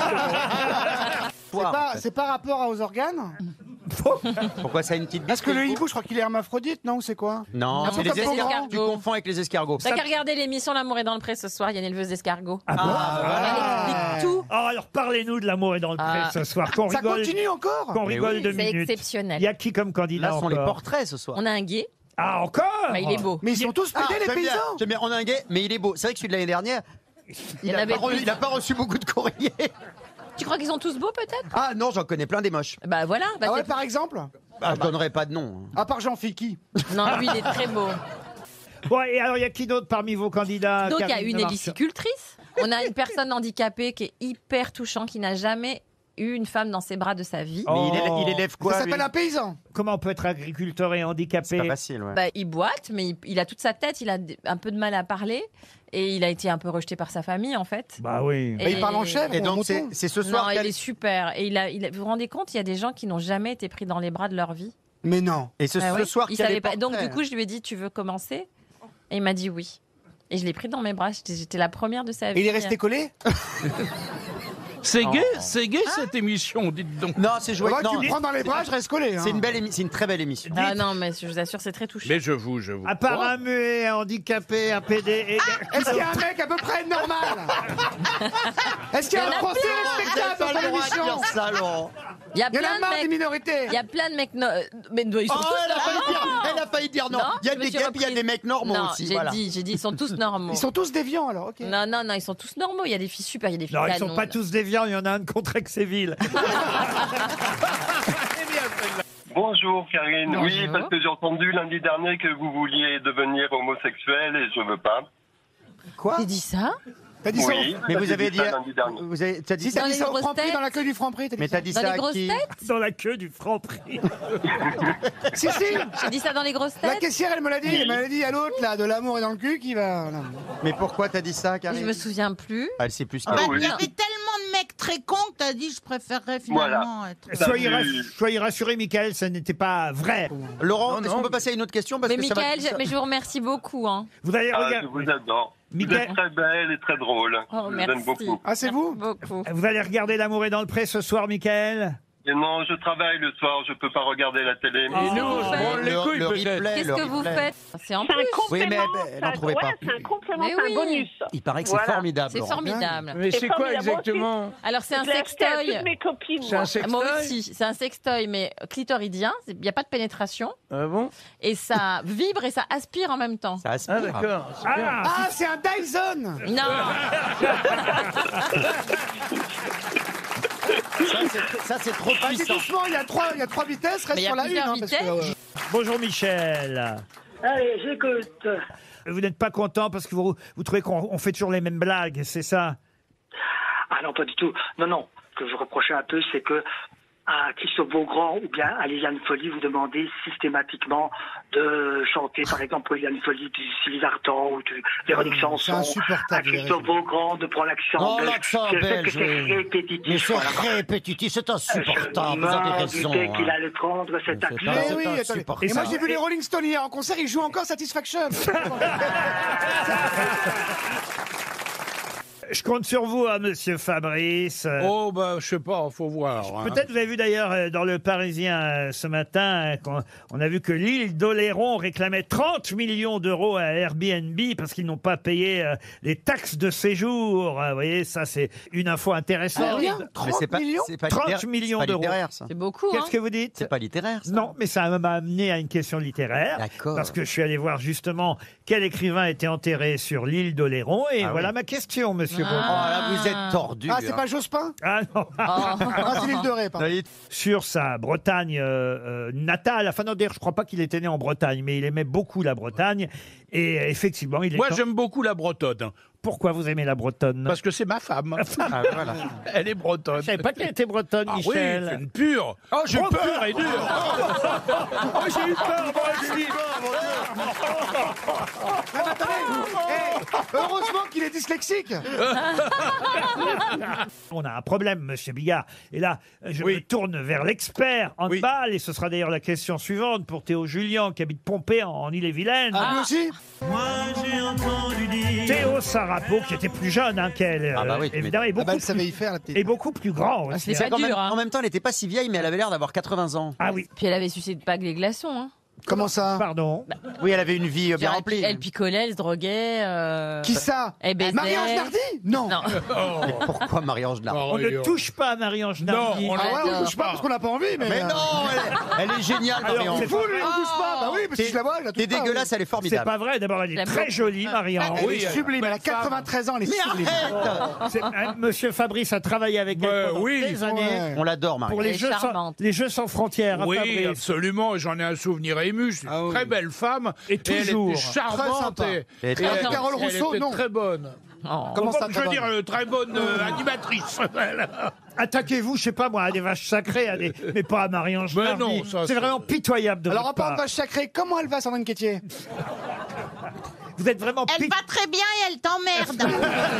C'est pas rapport aux organes? Pourquoi ça a une petite bite? Parce que le hibou, je crois qu'il est hermaphrodite, non? C'est quoi? Non, Ah c'est bon, les comme les escargots. escargots. Tu confonds avec les escargots. T'as qu'à regarder l'émission L'amour est dans le pré ce soir, il y a une éleveuse d'escargots. Ah bon Elle explique tout. Oh, alors parlez-nous de l'amour est dans le pré ce soir. Qu'on Ça rigole, continue encore? qu'on rigole 2 C'est minutes. exceptionnel. Il y a qui comme candidat Là, ce sont les encore portraits ce soir. On a un gay. Ah, encore Bah, il est beau. Mais ils sont tous pédés, les j'aime bien, paysans! j'aime bien. On a un gay, mais il est beau. C'est vrai que celui de l'année dernière, Il y en avait plus. il a pas reçu beaucoup de courriers. Tu crois qu'ils sont tous beaux peut-être? Ah non, j'en connais plein des moches. Bah voilà. Bah, Ah ouais, c'est- par exemple? Je donnerai pas de nom. À part Jean Fiki. Non, lui il est très beau. Bon, et alors, il y a qui d'autre parmi vos candidats? Donc il y a Karine une Marchand. hélicicultrice. On a une personne handicapée qui est hyper touchant, qui n'a jamais eu une femme dans ses bras de sa vie. Oh. Mais il élève quoi Ça lui s'appelle un paysan. Comment on peut être agriculteur et handicapé? C'est pas facile, ouais. Bah, il boite, mais il a toute sa tête, il a un peu de mal à parler. Et il a été un peu rejeté par sa famille, en fait. Bah oui. Mais il parle en chèvre. Et ou en donc mouton. c'est ce soir Non, il qu'elle- est super. Et vous vous rendez compte, il y a des gens qui n'ont jamais été pris dans les bras de leur vie. Mais non. Et ce Ah ouais. soir Il qu'il y a savait les pas. Donc portraits. du coup, je lui ai dit, tu veux commencer? Et il m'a dit oui. Et je l'ai pris dans mes bras. J'étais la première de sa vie. Et il est resté collé? C'est gay cette émission, dites donc. Non, c'est joué. Moi, Non, tu me prends dans les bras, je reste collé. c'est une très belle émission. Ah non, mais je vous assure, c'est très touchant. Mais je vous. À part un muet, un handicapé, un PD et... Est-ce qu'il y a un mec à peu près normal? Est-ce qu'il y a un français respectable dans l'émission? ça, Laurent. Il y a Il y en plein a de marre des mecs. minorités. Il y a plein de mecs. Mais non, ils sont Oh, tous elle a failli dire non. Non, Il y a je me des suis gays, puis il y a reprise. des mecs normaux Non, aussi. j'ai Voilà. dit, ils sont tous normaux. Ils sont tous déviants alors, ok. Non, ils sont tous normaux. Il y a des filles super, il y a des filles Non, ils canons. sont pas tous déviants, il y en a un de Contrexéville. Bonjour Karine. Bonjour. Oui, parce que j'ai entendu lundi dernier que vous vouliez devenir homosexuel et je veux pas. Quoi? T'as dit ça? T'as dit ça? Oui, Mais ça, vous j'ai avez dit. ça lundi dernier. T'as dit Si t'as Dans dit les ça au grosses Franprix, têtes. dans la queue du Franprix, t'as dit Mais ça. t'as dit Dans ça les à grosses qui? têtes? Dans la queue du Franprix. Si, si. J'ai dit ça dans les grosses La têtes? caissière, elle me l'a dit. Elle m'a dit à l'autre, là, de l'amour et dans le cul, qui va. Voilà. Mais pourquoi t'as dit ça, Je Karine? me souviens plus. Ah, elle sait plus. Ah Bah, oui. il y avait tellement de mecs très cons que t'as dit je préférerais finalement être. Soyez rassurés, Michael, ça n'était pas vrai. Laurent, Non, est-ce qu'on peut passer à une autre question parce Mais que ça va- Michael, ça- mais je vous remercie beaucoup. Hein. Vous allez Ah, je regarder. vous adore. Vous Mickaël- êtes très belle et très drôle. Oh, je vous merci. aime beaucoup. Ah, c'est vous? Beaucoup. Vous allez regarder L'amour est dans le pré ce soir, Michael? Et non, je travaille le soir, je peux pas regarder la télé. Et nous, on se branle les couilles le peut-être. replay, Qu'est-ce le que vous replay. faites? C'est en C'est un plus. Oui, mais complément. elle n'en trouvait pas. Ouais, c'est un complément, Mais c'est oui. un bonus. Il paraît que Voilà. c'est formidable. C'est Laurent. formidable. Mais c'est quoi formidable. exactement? Alors c'est un Je l'ai acheté à sextoy. toutes mes copines. C'est un moi. sextoy? Moi aussi, c'est un sextoy, mais clitoridien. Il n'y a pas de pénétration. Ah bon? Et ça vibre et ça aspire en même temps. Ça aspire. Ah d'accord. c'est bien. Ah, c'est un Dyson! Non. Ça, c'est trop Vas-y puissant. doucement, il y a trois vitesses, reste Mais il y a sur la une. plusieurs Hein, parce que, vitesses. Bonjour, Michel. Allez, j'écoute. Vous n'êtes pas content parce que vous trouvez qu'on fait toujours les mêmes blagues, c'est ça? Ah non, pas du tout. Non. Ce que je reprochais un peu, c'est que à Christophe Beaugrand ou bien à Liliane Folly, vous demandez systématiquement de chanter, par exemple, pour Liliane Folly du Sylvie Vartan ou du Véronique Sanson. c'est insupportable, À Christophe Beaugrand de prendre l'accent Oh, belge. l'accent Je sais que belge, c'est oui. répétitif. Mais c'est voilà. répétitif, c'est insupportable. Vous avez raison. Dès qu'il hein. allait prendre cet C'est accent. Mais c'est oui, attendez. insupportable. Et moi j'ai vu les Rolling Stones hier en concert, ils jouent encore Satisfaction. Je compte sur vous, hein, monsieur Fabrice. Oh, bah, je sais pas, faut voir. hein. Peut-être vous avez vu d'ailleurs dans le Parisien ce matin, on a vu que l'île d'Oléron réclamait 30 millions d'euros à Airbnb parce qu'ils n'ont pas payé les taxes de séjour. Vous voyez, ça c'est une info intéressante. Ah, rien 30 millions c'est pas 30 littéraire, millions c'est pas d'euros. littéraire, ça. C'est beaucoup, hein. Qu'est-ce que vous dites? C'est pas littéraire, ça. Non, mais ça m'a amené à une question littéraire. D'accord. Parce que je suis allé voir justement quel écrivain était enterré sur l'île d'Oléron. Et voilà ma question, monsieur Beaugrand. Oh, là, vous êtes tordu. Ah, c'est pas Jospin? Ah non. Ah, c'est l'île de Ré, pardon. Sur sa Bretagne natale. Enfin, non, d'ailleurs, je crois pas qu'il était né en Bretagne, mais il aimait beaucoup la Bretagne. Et effectivement, il est. Moi, j'aime beaucoup la Bretonne. Pourquoi vous aimez la Bretonne? Parce que c'est ma femme. Voilà. Elle est bretonne. Je savais pas qu'elle était bretonne, Ah oui, Michel. c'est une pure. Oh, j'ai Trop peur pure. et dure. Oh, j'ai eu peur, moi aussi. Non, mais attendez, heureusement qu'il est dyslexique. On a un problème, monsieur Bigard. Et là, je me tourne vers l'expert en handball. Et ce sera d'ailleurs la question suivante pour Théo Julien, qui habite Pompée, en Ille-et-Vilaine. Ah, lui aussi? Moi, j'ai entendu dire... Théo Sarapo, qui était plus jeune qu'elle, Ah bah oui, évidemment, et beaucoup, elle savait y faire, la petite. et beaucoup plus grand aussi. c'est pas dur, hein. En même temps, elle n'était pas si vieille, mais elle avait l'air d'avoir 80 ans. Ah oui. Puis elle avait sucé de Pâques les glaçons, hein. Comment ça? Pardon. Oui, elle avait une vie bien Genre, remplie. Elle picolait, elle se droguait. Qui ça? Elle baisait. Marie-Ange Nardi? Non. Non. Pourquoi Marie-Ange Nardi? On ne touche pas à Marie-Ange Nardi. Non, on Ah ouais, on J'adore. touche pas parce qu'on n'a pas envie, mais. Mais non, elle est géniale, Alors, Marie-Ange. c'est Fou, lui, on touche pas. Bah oui, parce que je la vois, je la touche T'es pas, dégueulasse, elle est C'est formidable. pas vrai. D'abord, elle est J'aime très beaucoup. jolie, Marie-Ange. Elle Oui, est sublime, elle a 93 ans, elle est Mais sublime. arrête! Monsieur Fabrice a travaillé avec elle pendant oui. des années. Ouais. On l'adore, Marie. Pour Elle est charmante. les Jeux sans frontières. hein, Oui, Fabrice. absolument. J'en ai un souvenir ému. C'est une très belle femme. Et toujours. elle était charmante. Très sympa. Et Et très elle- Carole elle Rousseau, était non. très bonne. Comment ça, Je veux très dire, bonne très bonne animatrice. Attaquez-vous, je sais pas moi, à des vaches sacrées, mais pas à Marie-Ange Mais Nardi. non, ça, c'est c'est- vraiment pitoyable de Alors, en votre parlant de part. vache sacrée, comment elle va, Sandrine Quétier? Vous êtes vraiment Elle va très bien et elle t'emmerde.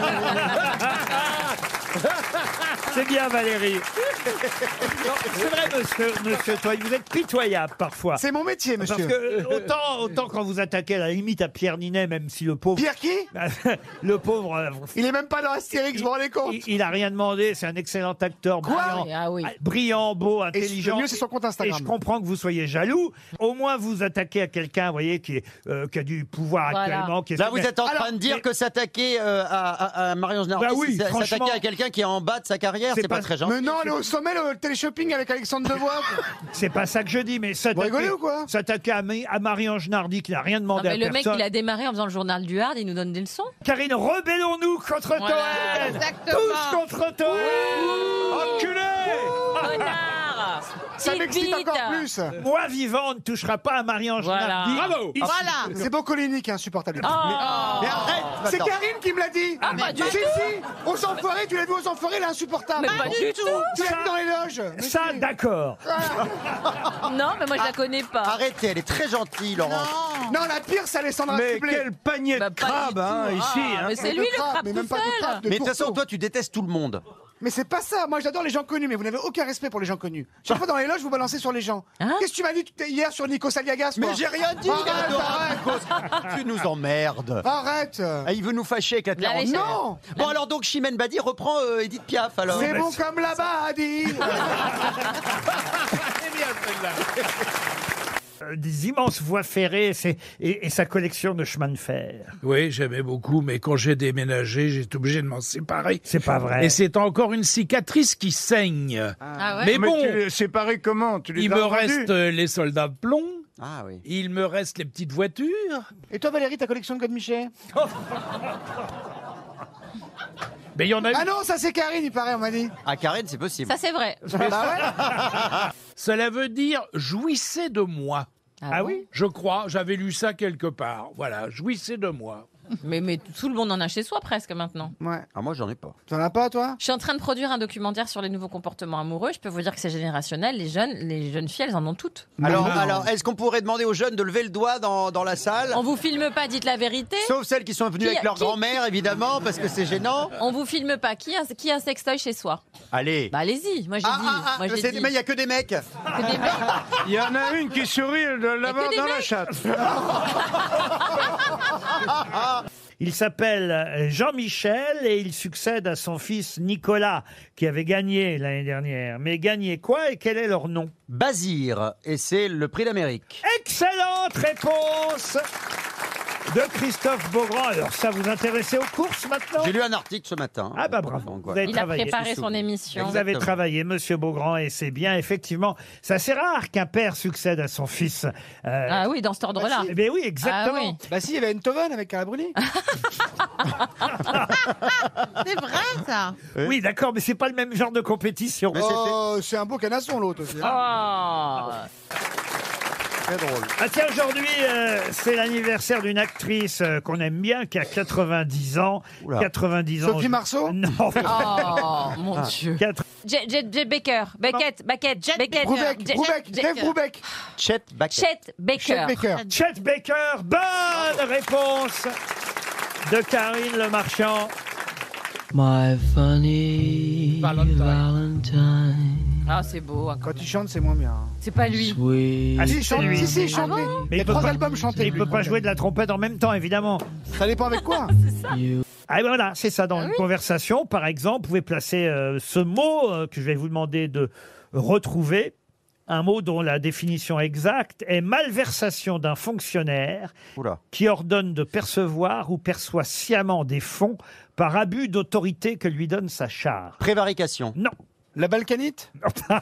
C'est bien, Valérie. Non, c'est vrai, monsieur Toy, vous êtes pitoyable parfois. C'est mon métier, monsieur. Parce que autant quand vous attaquez à la limite à Pierre Ninet, même si le pauvre... Pierre qui? Le pauvre... Il est même pas dans Astérix, vous vous rendez compte? Il a rien demandé, c'est un excellent acteur, brillant, Ah oui. brillant, beau, Et intelligent. le mieux, c'est son compte Et Instagram. je comprends que vous soyez jaloux. Au moins, vous attaquez à quelqu'un, vous voyez, qui a du pouvoir Voilà. actuellement. Qui est Là, vous êtes en Alors, train de dire mais- que s'attaquer à Marie-Ange Nardi, Bah oui, c'est franchement. s'attaquer à quelqu'un qui est en bas de sa carrière, C'est c'est pas pas- très gentil. Mais non, elle est au sommet, le téléshopping avec Alexandre Devoix. C'est pas ça que je dis, mais Vous rigolez ou quoi? s'attaquer à Marie-Ange Nardi, qui n'a rien Non, demandé mais à le mec, personne. il a démarré en faisant le journal du Hard, il nous donne des leçons. Karine, rebellons-nous contre Voilà. Toen. Exactement. Tous contre Toen. Enculé. Connard. Ça Petite m'excite bite. encore plus. Moi, vivant, on ne touchera pas à Marie-Ange Voilà. Nardi. Bravo. Ici. Voilà. C'est Boccolini qui est insupportable. Oh. Mais arrête C'est maintenant. Karine qui me l'a dit. Ah, pas du Si, tout. si. Aux enfoirés, tu l'as vu aux enfoirés, elle est insupportable. Mais pas du tout. Tu l'as vu dans les loges. Mais Ça, si. d'accord. Non, mais moi, je la connais pas. Arrêtez, elle est très gentille, Laurent. Non, la pire, c'est Alessandra Mais Sublet. quel panier Bah, de pas du crabes, tout. hein, Ah, ici. hein. mais c'est Mais lui de le crabe, crabe mais tout même pas de seul. crabe, de Mais de toute façon, tourteau. toi, tu détestes tout le monde. Mais c'est pas ça. Moi, j'adore les gens connus, mais vous n'avez aucun respect pour les gens connus. Chaque fois dans les loges, vous balancez sur les gens. Hein? Qu'est-ce que tu m'as dit hier sur Nico Saliagas? Mais toi j'ai rien dit, Arrête. Tu nous emmerdes. Arrête. Ah, il veut nous fâcher avec la terre L'avez- entière. Non. Bon, alors donc, Chimène Badi reprend Edith Piaf, alors. C'est bon comme là-bas, a dit. Des immenses voies ferrées et sa collection de chemins de fer. Oui, j'aimais beaucoup, mais quand j'ai déménagé, j'ai été obligé de m'en séparer. C'est pas vrai. Et c'est encore une cicatrice qui saigne. Ah ouais? Mais bon, tu les séparés comment? Tu les il as me vendus? reste les soldats de plomb, Ah oui. il me reste les petites voitures. Et toi, Valérie, ta collection de Godemiché? Mais il y en a Ah non, ça c'est Karine, il paraît, on m'a dit. À Karine, c'est possible. Ça, c'est vrai. Bah ouais. Cela veut dire jouissez de moi. Ah bon oui? Je crois, j'avais lu ça quelque part. Voilà, jouissez de moi. Mais tout le monde en a chez soi presque maintenant. Ouais. Ah, moi, j'en ai pas. T'en as pas, toi? Je suis en train de produire un documentaire sur les nouveaux comportements amoureux. Je peux vous dire que c'est générationnel. Les jeunes filles, elles en ont toutes. Alors, est-ce qu'on pourrait demander aux jeunes de lever le doigt dans la salle? On vous filme pas, dites la vérité. Sauf celles qui sont venues avec leur grand-mère, évidemment, parce que c'est gênant. On vous filme pas. Qui a un sextoy chez soi? Allez. Bah allez-y. Moi j'ai dit. Moi, j'ai dit. Mais il n'y a que des mecs. Que des mecs. Il y en a une qui sourit de l'avoir des dans la mecs. chatte. Il s'appelle Jean-Michel et il succède à son fils Nicolas, qui avait gagné l'année dernière. Mais gagné quoi et quel est leur nom? Bazir, et c'est le prix d'Amérique. Excellente réponse de Christophe Beaugrand. Alors ça, vous intéressez aux courses maintenant? J'ai lu un article ce matin. Ah bah bravo. Donc, Vous avez Il a travaillé. préparé son émission. Vous avez Exactement. travaillé, Monsieur Beaugrand, et c'est bien, effectivement. C'est assez rare qu'un père succède à son fils. Ah oui, dans cet ordre-là. Eh bien oui, exactement. Ah oui. Bah si, il y avait Enthoven avec Carla Bruni. C'est vrai, ça. Oui, d'accord, mais c'est pas le même genre de compétition. Oh, c'est un beau canasson, l'autre aussi. Oh. Très drôle. Ah tiens, aujourd'hui, c'est l'anniversaire d'une actrice qu'on aime bien, qui a 90 ans. Oula. 90 ans. Sophie Marceau? Non. Oh, mon Dieu. Quatre- Baker. Beckett. Beckett. Brubeck, Dave Brubeck. Chet Baker. Chet Baker. Chet Baker. Chet Baker, bonne réponse de Karine Le Marchand. My funny Valentine. Ah, c'est beau. Encore. Quand il chante, c'est moins bien. C'est pas lui. Sweet. Ah, Si, il chante. lui. Si, il chante. Ah bon il y a peut 3 pas- albums chantés. Il peut pas jouer de la trompette en même temps, évidemment. Ça dépend avec quoi. You. Ah et voilà, c'est ça. Dans une conversation, par exemple, vous pouvez placer ce mot que je vais vous demander de retrouver. Un mot dont la définition exacte est malversation d'un fonctionnaire Oula. qui ordonne de percevoir ou perçoit sciemment des fonds par abus d'autorité que lui donne sa charge. Prévarication. Non. La balkanite.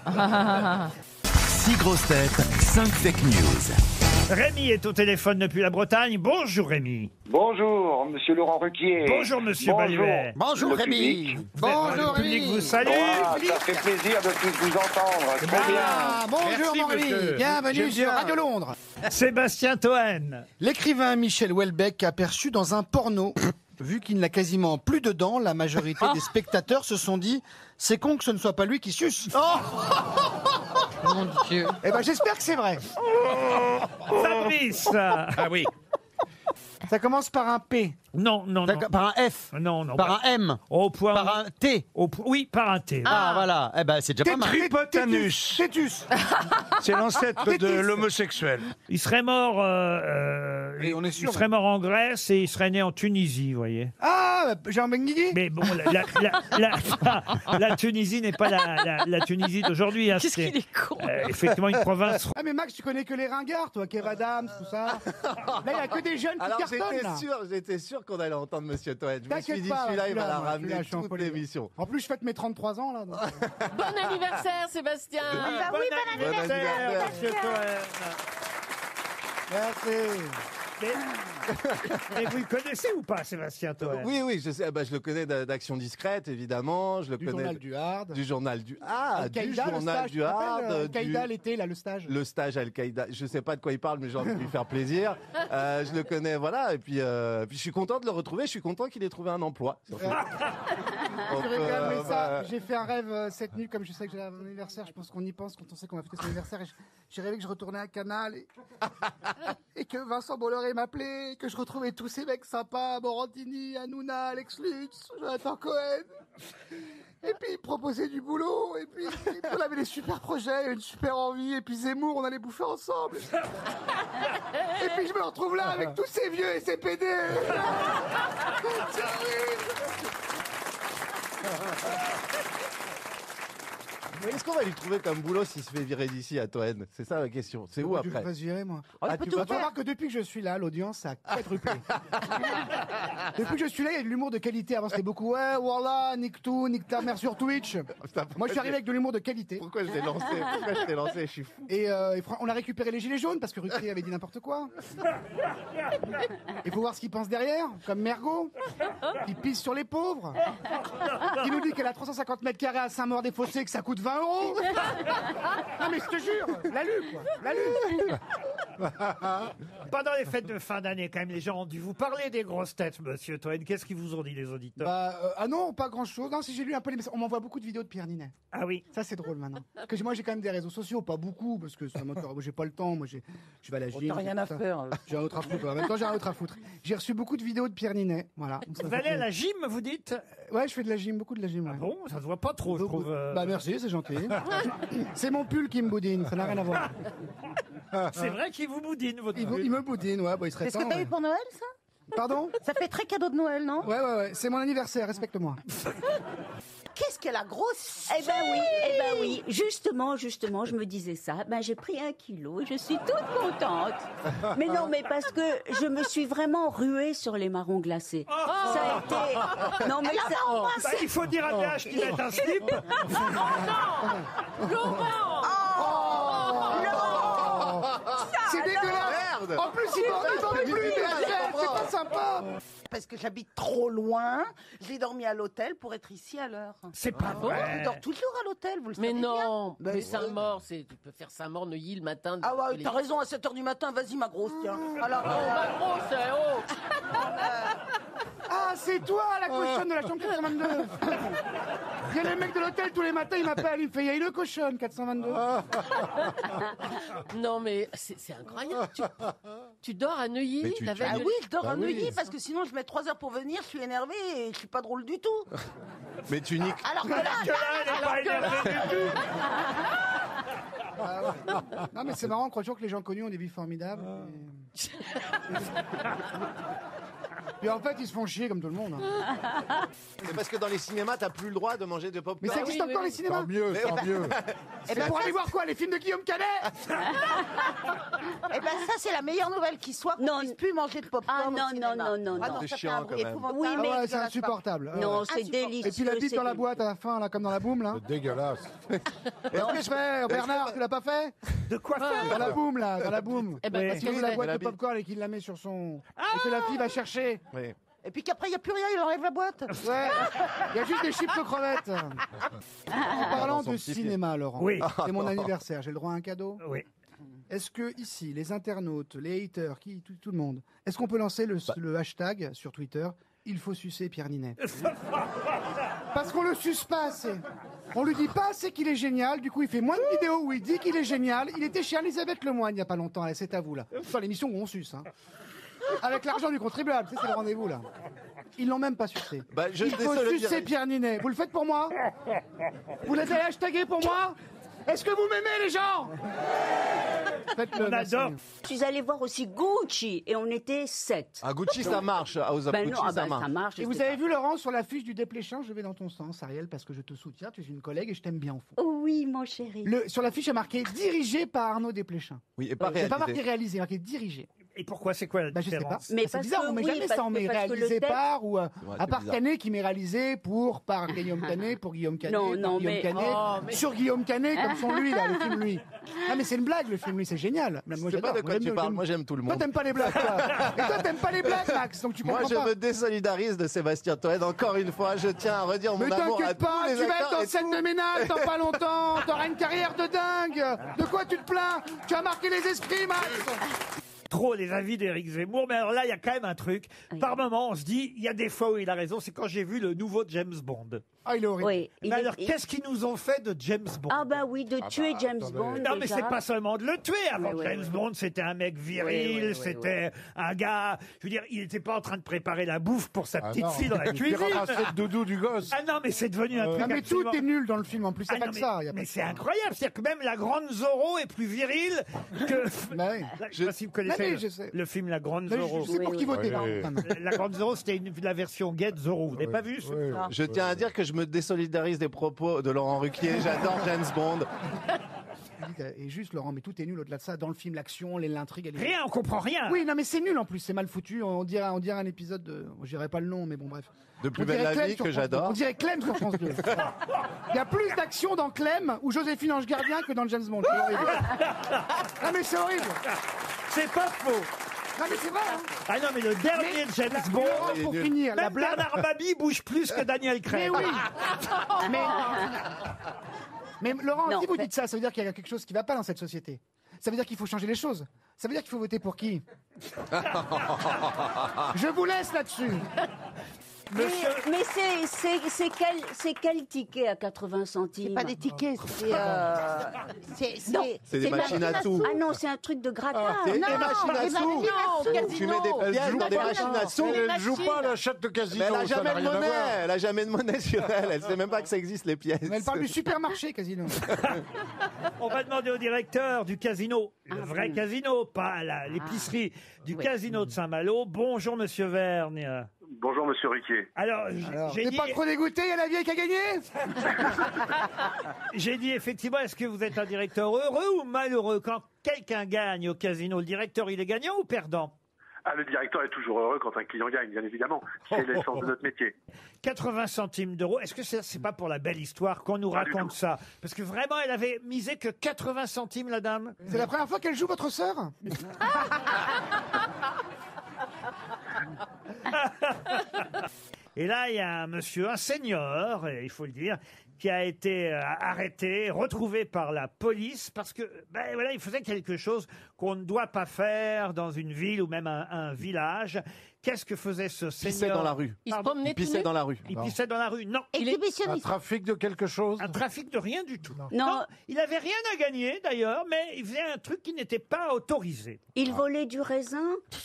6 grosses têtes, 5 fake news. Rémi est au téléphone depuis la Bretagne. Bonjour Rémi. Bonjour, monsieur Laurent Ruquier. Bonjour monsieur Baluet. Bonjour Le Rémi. public. Bonjour, Le public Rémi. vous salue. Ah, ça fait plaisir de tous vous entendre. Très Ah, bonjour Merci, mon Rémi. monsieur. Bienvenue J'aime sur bien. Radio Londres. Sébastien Toen. L'écrivain Michel Houellebecq aperçu dans un porno. Vu qu'il n'a quasiment plus de dents, la majorité des spectateurs se sont dit « C'est con que ce ne soit pas lui qui suce Mon Dieu. !» Eh ben j'espère que c'est vrai. Fabrice. Ah oui. Ça commence par un P. Non, non, non. D'accord, par un F. Non, non. Par un M. Au point. Par un T. Oui, par un T. Ah, voilà. Eh ben, c'est déjà pas mal. Tripotanus. Tétus. C'est l'ancêtre de l'homosexuel. Il serait mort. Et on est il sûr. serait mort en Grèce et il serait né en Tunisie, vous voyez. Ah, Jean Benguigui. Mais bon, la Tunisie n'est pas la Tunisie d'aujourd'hui. Hein. Qu'est-ce qu'il est con. Effectivement, une province. Ah mais Max, tu connais que les ringards, toi, Kev Adams, tout ça. Là, il n'y a que des jeunes qui Alors cartonnent, là. j'étais sûr qu'on allait entendre Monsieur Toen. Je me suis T'inquiète dit, pas, celui-là, il va la celui-là, moi, ramener celui-là, je suis en toute folie. l'émission. En plus, je fête mes 33 ans, là. donc. Bon anniversaire, Sébastien. Ah oui, bon anniversaire. Monsieur Toen. Merci. Mais vous le connaissez ou pas, Sébastien Toen? Oui, oui, je sais. Bah, je le connais d'Action Discrète, évidemment. Je le Du connais journal du Hard. du journal du du Al-Qaïda, le journal stage, du tu te rappelles, Hard, Al-Qaïda, l'été, là, le stage. le stage Al-Qaïda. Je sais pas de quoi il parle, mais j'ai envie de lui faire plaisir. Je le connais, voilà. Et puis je suis content de le retrouver. Je suis content qu'il ait trouvé un emploi. surtout. Donc, J'aurais quand même aimé ça. bah, J'ai fait un rêve cette nuit, comme je sais que j'ai mon anniversaire, je pense qu'on y pense quand on sait qu'on va fêter son anniversaire. Et j'ai rêvé que je retournais à Canal et que Vincent Bolloré m'appelait, et que je retrouvais tous ces mecs sympas, Morandini, Hanouna, Alex Lutz, Jonathan Cohen. Et puis il me proposait du boulot, et puis on avait des super projets, une super envie, et puis Zemmour, on allait bouffer ensemble. Et puis je me retrouve là avec tous ces vieux et ces PD. C'est horrible. Mais est-ce qu'on va lui trouver comme boulot s'il se fait virer d'ici à Toen? C'est ça la question. C'est où Tu veux que je après? fasse virer, moi. Ah, tu vas Tu vas voir que depuis que je suis là, l'audience a quadruplé. Depuis que je suis là, il y a de l'humour de qualité. Avant, c'était beaucoup, ouais, voilà, nique tout, nique ta mère sur Twitch. Moi, je suis arrivé avec de l'humour de qualité. Pourquoi je l'ai lancé? Pourquoi je t'ai lancé? Je suis fou. Et on a récupéré les gilets jaunes parce que Ruquier avait dit n'importe quoi. Il faut voir ce qu'il pense derrière, comme Mergo, qui pisse sur les pauvres, qui nous dit qu'elle a 350 mètres carrés à Saint-Maur-des-Fossés, que ça coûte 20 €. Non mais je te jure, la lue quoi, la lue. Pendant les fêtes de fin d'année, quand même, les gens ont dû vous parler des grosses têtes, monsieur Toen. Qu'est-ce qu'ils vous ont dit, les auditeurs? Ah non, pas grand chose. Non, si j'ai lu un peu les messages, on m'envoie beaucoup de vidéos de Pierre Ninet. Ah oui. Ça c'est drôle maintenant. Parce que moi j'ai quand même des réseaux sociaux, pas beaucoup, parce que ça j'ai pas le temps. Moi je vais à la gym. T'as rien à faire. J'ai un autre à foutre. En même temps j'ai un autre à foutre. J'ai reçu beaucoup de vidéos de Pierre Ninet. Voilà. Donc, ça Vous fait allez à plaisir. la gym, vous dites? Ouais, je fais de la gym, beaucoup de la gym. Ouais. Bon, ça se voit pas trop, je trouve. Bah merci, c'est gentil. C'est mon pull qui me boudine, ça n'a rien à voir. C'est vrai qu'il vous boudine, votre Il me boudine, ouais, bah, il serait C'est ce temps. que t'as ouais. eu pour Noël, ça? Pardon? Ça fait très cadeau de Noël, non? Ouais, c'est mon anniversaire, respecte-moi. Qu'est-ce qu'elle a grossi? Eh ben oui. Justement, je me disais ça. Ben, j'ai pris 1 kilo et je suis toute contente. Mais non, mais parce que je me suis vraiment ruée sur les marrons glacés. Ça a été... Non, mais ça... Il faut dire à TH qu'il met un slip. C'est dégueulasse. Merde. En plus, il m'en plus, c'est pas sympa. Parce que j'habite trop loin, j'ai dormi à l'hôtel pour être ici à l'heure. C'est pas Oh, vrai. je dors toujours à l'hôtel, vous le Mais savez non, bien. mais Saint-Maur, tu peux faire Saint-Maur, Neuilly le matin. Ah ouais, t'as raison, à 7h du matin, vas-y ma grosse, tiens. Alors, ma grosse, Ah, c'est toi, la cochonne de la chambre 422. Il y a les mecs de l'hôtel tous les matins, ils m'appellent, ils me font, il y a le cochonne 422. Non, mais c'est incroyable. Tu dors à Neuilly la veille Ah de- oui, je dors Bah à Neuilly oui. parce que sinon je mets 3 heures pour venir, je suis énervée et je suis pas drôle du tout. Mais tu niques. Alors que là, elle est pas énervée du tout. Ah ouais. Non, mais c'est marrant, on croit toujours que les gens connus ont des vies formidables. Et en fait, ils se font chier comme tout le monde. C'est parce que dans les cinémas, t'as plus le droit de manger de popcorn. Mais ça existe encore les cinémas. Tant mieux, tant mieux. Et ben pour aller voir quoi? Les films de Guillaume Canet? eh ben ça c'est la meilleure nouvelle qui soit qu'on puisse plus manger de popcorn. Ah, non, au cinéma. non. Ah non, C'est ça chiant, fait un quand bruit même. épouvantable. Oui, mais Ah ouais, c'est insupportable. Non, c'est Insupportable. délicieux. Et puis la bite c'est dans la délicieux. boîte à la fin, là, comme dans la boum, là. Dégueulasse. Qu'est-ce que je fais? Bernard, tu l'as pas fait? De quoi faire? Dans la boum, là, dans la boum. Eh ben, Oui. parce Parce qu'il ouvre que la boîte la de bite. popcorn et qu'il la met sur son... Et que la fille va chercher. Oui. Et puis qu'après il n'y a plus rien, il enlève la boîte. Ouais, il y a juste des chips aux crevettes. En parlant Dans son de petit cinéma, Laurent, Oui. c'est mon anniversaire, j'ai le droit à un cadeau? Oui. Est-ce que ici, les internautes, les haters, tout le monde, est-ce qu'on peut lancer le hashtag sur Twitter « Il faut sucer Pierre Ninet » Parce qu'on le suce pas assez. On lui dit pas assez qu'il est génial, du coup il fait moins de vidéos où il dit qu'il est génial. Il était chez Elisabeth Lemoine il y a pas longtemps, là, c'est à vous là. Sur l'émission où on suce, hein. Avec l'argent du contribuable, c'est le rendez-vous là. Ils l'ont même pas sucé. Bah, je Il faut désolidarise. sucer Pierre Ninet. Vous le faites pour moi? Vous l'avez hashtagué pour moi? Est-ce que vous m'aimez les gens? Faites-le, On merci. adore. Je suis allée voir aussi Gucci et on était 7. À Gucci, ça marche. À House of Ben Gucci, non, ça marche. ça marche. Et vous avez vu Laurent sur l'affiche du Dépléchin, je vais dans ton sens, Ariel, parce que je te soutiens, tu es une collègue et je t'aime bien au fond. Oh oui, mon chéri. Sur l'affiche, il y a marqué dirigé par Arnaud Desplechin. Oui, et pas C'est pas marqué réalisé. réalisé, marqué dirigé. Et pourquoi? C'est quoi la Bah, je sais pas. différence? Mais C'est parce bizarre, que on met oui, jamais ça, on met parce que le réalisé texte- par ou à c'est part bizarre. Canet qui met réalisé par Guillaume Canet, pour Guillaume Canet, Non, par non, Guillaume mais- Canet, mais- sur Guillaume Canet, comme son lui, là, le film lui. Ah, mais c'est une blague, le film lui, c'est génial. Moi, Je sais pas j'adore. de quoi J'aime tu bien, parles. j'aime- Moi, j'aime tout le Toi, monde. t'aimes pas les blagues, toi. Et toi, t'aimes pas les blagues, Max, donc tu comprends Moi, je pas. me désolidarise de Sébastien Toen. Encore une fois, je tiens à redire mon Mais amour à t'inquiète tous pas, les tu vas être acteurs en et scène tout. de ménage dans pas longtemps, t'auras une carrière de dingue. De quoi tu te plains? Tu as marqué les esprits, Max. Trop les avis d'Éric Zemmour, mais alors là, il y a quand même un truc. Oui. Par moment, on se dit, il y a des fois où il a raison, c'est quand j'ai vu le nouveau James Bond. Ah, il est horrible. Oui. Mais alors, qu'est-ce qu'ils nous ont fait de James Bond? Ah bah oui, de tuer James attendez. Bond. Non, mais déjà. c'est pas seulement de le tuer. Avant Oui, James oui. Bond, c'était un mec viril, Oui, c'était un gars. Je veux dire, il n'était pas en train de préparer la bouffe pour sa petite non. fille dans la Il cuisine. ramassait le doudou du gosse. Ah non, mais c'est devenu un truc. Non, mais tout absolument- est nul dans le film, en plus, c'est Ah pas non, que ça. y a pas mais que c'est ça. incroyable, c'est-à-dire que même la grande Zorro est plus virile que. Bah oui. Je sais pas si vous connaissez Mais je sais. le film La Grande Mais Zorro. je sais pour qui voter, Oui, là. oui. Enfin, non. La Grande Zorro, c'était la version Get Zorro. Vous n'avez pas vu ce Oui. Je tiens à dire que je me désolidarise des propos de Laurent Ruquier. J'adore James Bond. Et juste, Laurent, mais tout est nul au-delà de ça. Dans le film, l'action, l'intrigue, elle est... Rien, on comprend rien. Oui, non, mais c'est nul en plus, c'est mal foutu. On dirait un épisode de. Je dirais pas le nom, mais bon, bref. De Plus On belle dirait la Clem vie sur que France 2. j'adore. On dirait Clem sur France 2. Il y a plus d'action dans Clem ou Joséphine Ange Gardien que dans James Bond. C'est horrible. Non, mais c'est horrible. C'est pas faux. Non, mais c'est vrai, hein. Ah non, mais le dernier Mais- James la- Bond. Laurent, pour finir, la Même blague. Bernard Mabie bouge plus que Daniel Mais Craig. oui. Mais Laurent, Non, si vous mais- dites ça, ça veut dire qu'il y a quelque chose qui va pas dans cette société. Ça veut dire qu'il faut changer les choses. Ça veut dire qu'il faut voter pour qui? Je vous laisse là-dessus. Mais c'est quel ticket à 80 centimes? C'est pas des tickets, C'est des machines à sous. Ah non, c'est un truc de grattage. C'est des Non, machines à sous. Tu mets des pièces dans des machines à sous. Elle joue pas à la chatte de casino. Mais elle a ça jamais n'a de rien à monnaie. voir. Elle a jamais de monnaie sur elle. Elle sait même pas que ça existe, les pièces. Mais elle parle du supermarché, Casino. On va demander au directeur du casino, le vrai casino, pas l'épicerie du casino de Saint-Malo. Bonjour, monsieur Vergne. Bonjour, monsieur Riquier. Alors, j'ai T'es dit... pas trop dégoûté, il y a la vieille qui a gagné? J'ai dit effectivement, est-ce que vous êtes un directeur heureux ou malheureux quand quelqu'un gagne au casino? Le directeur, il est gagnant ou perdant? Ah, le directeur est toujours heureux quand un client gagne, bien évidemment. C'est l'essence de notre métier. 80 centimes d'euros. Est-ce que c'est pas pour la belle histoire qu'on nous raconte ça? Parce que vraiment, elle avait misé que 80 centimes, la dame. C'est la première fois qu'elle joue votre sœur? Et là, il y a un monsieur, un senior, il faut le dire, qui a été arrêté, retrouvé par la police parce que, ben voilà, il faisait quelque chose qu'on ne doit pas faire dans une ville ou même un village. Qu'est-ce que faisait ce senior? Il pissait dans la rue. Il se promenait Il pissait dans la rue. Il pissait dans la rue, non. Un trafic de quelque chose. Un trafic de rien du tout. Non. Il avait rien à gagner d'ailleurs, mais il faisait un truc qui n'était pas autorisé. Il volait du raisin?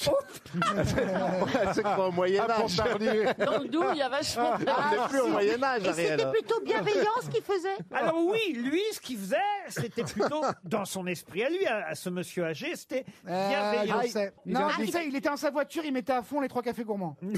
C'est quoi au Moyen-Âge? Dans le doux, il y a vachement. On n'est plus au Moyen-Âge, Et Ariel. c'était plutôt bienveillant ce qu'il faisait. Alors oui, lui, ce qu'il faisait, c'était plutôt dans son esprit à lui, à ce monsieur âgé, c'était bienveillant. Je sais. Non, je sais, il était en sa voiture, il mettait à fond les 3 cafés gourmands. Et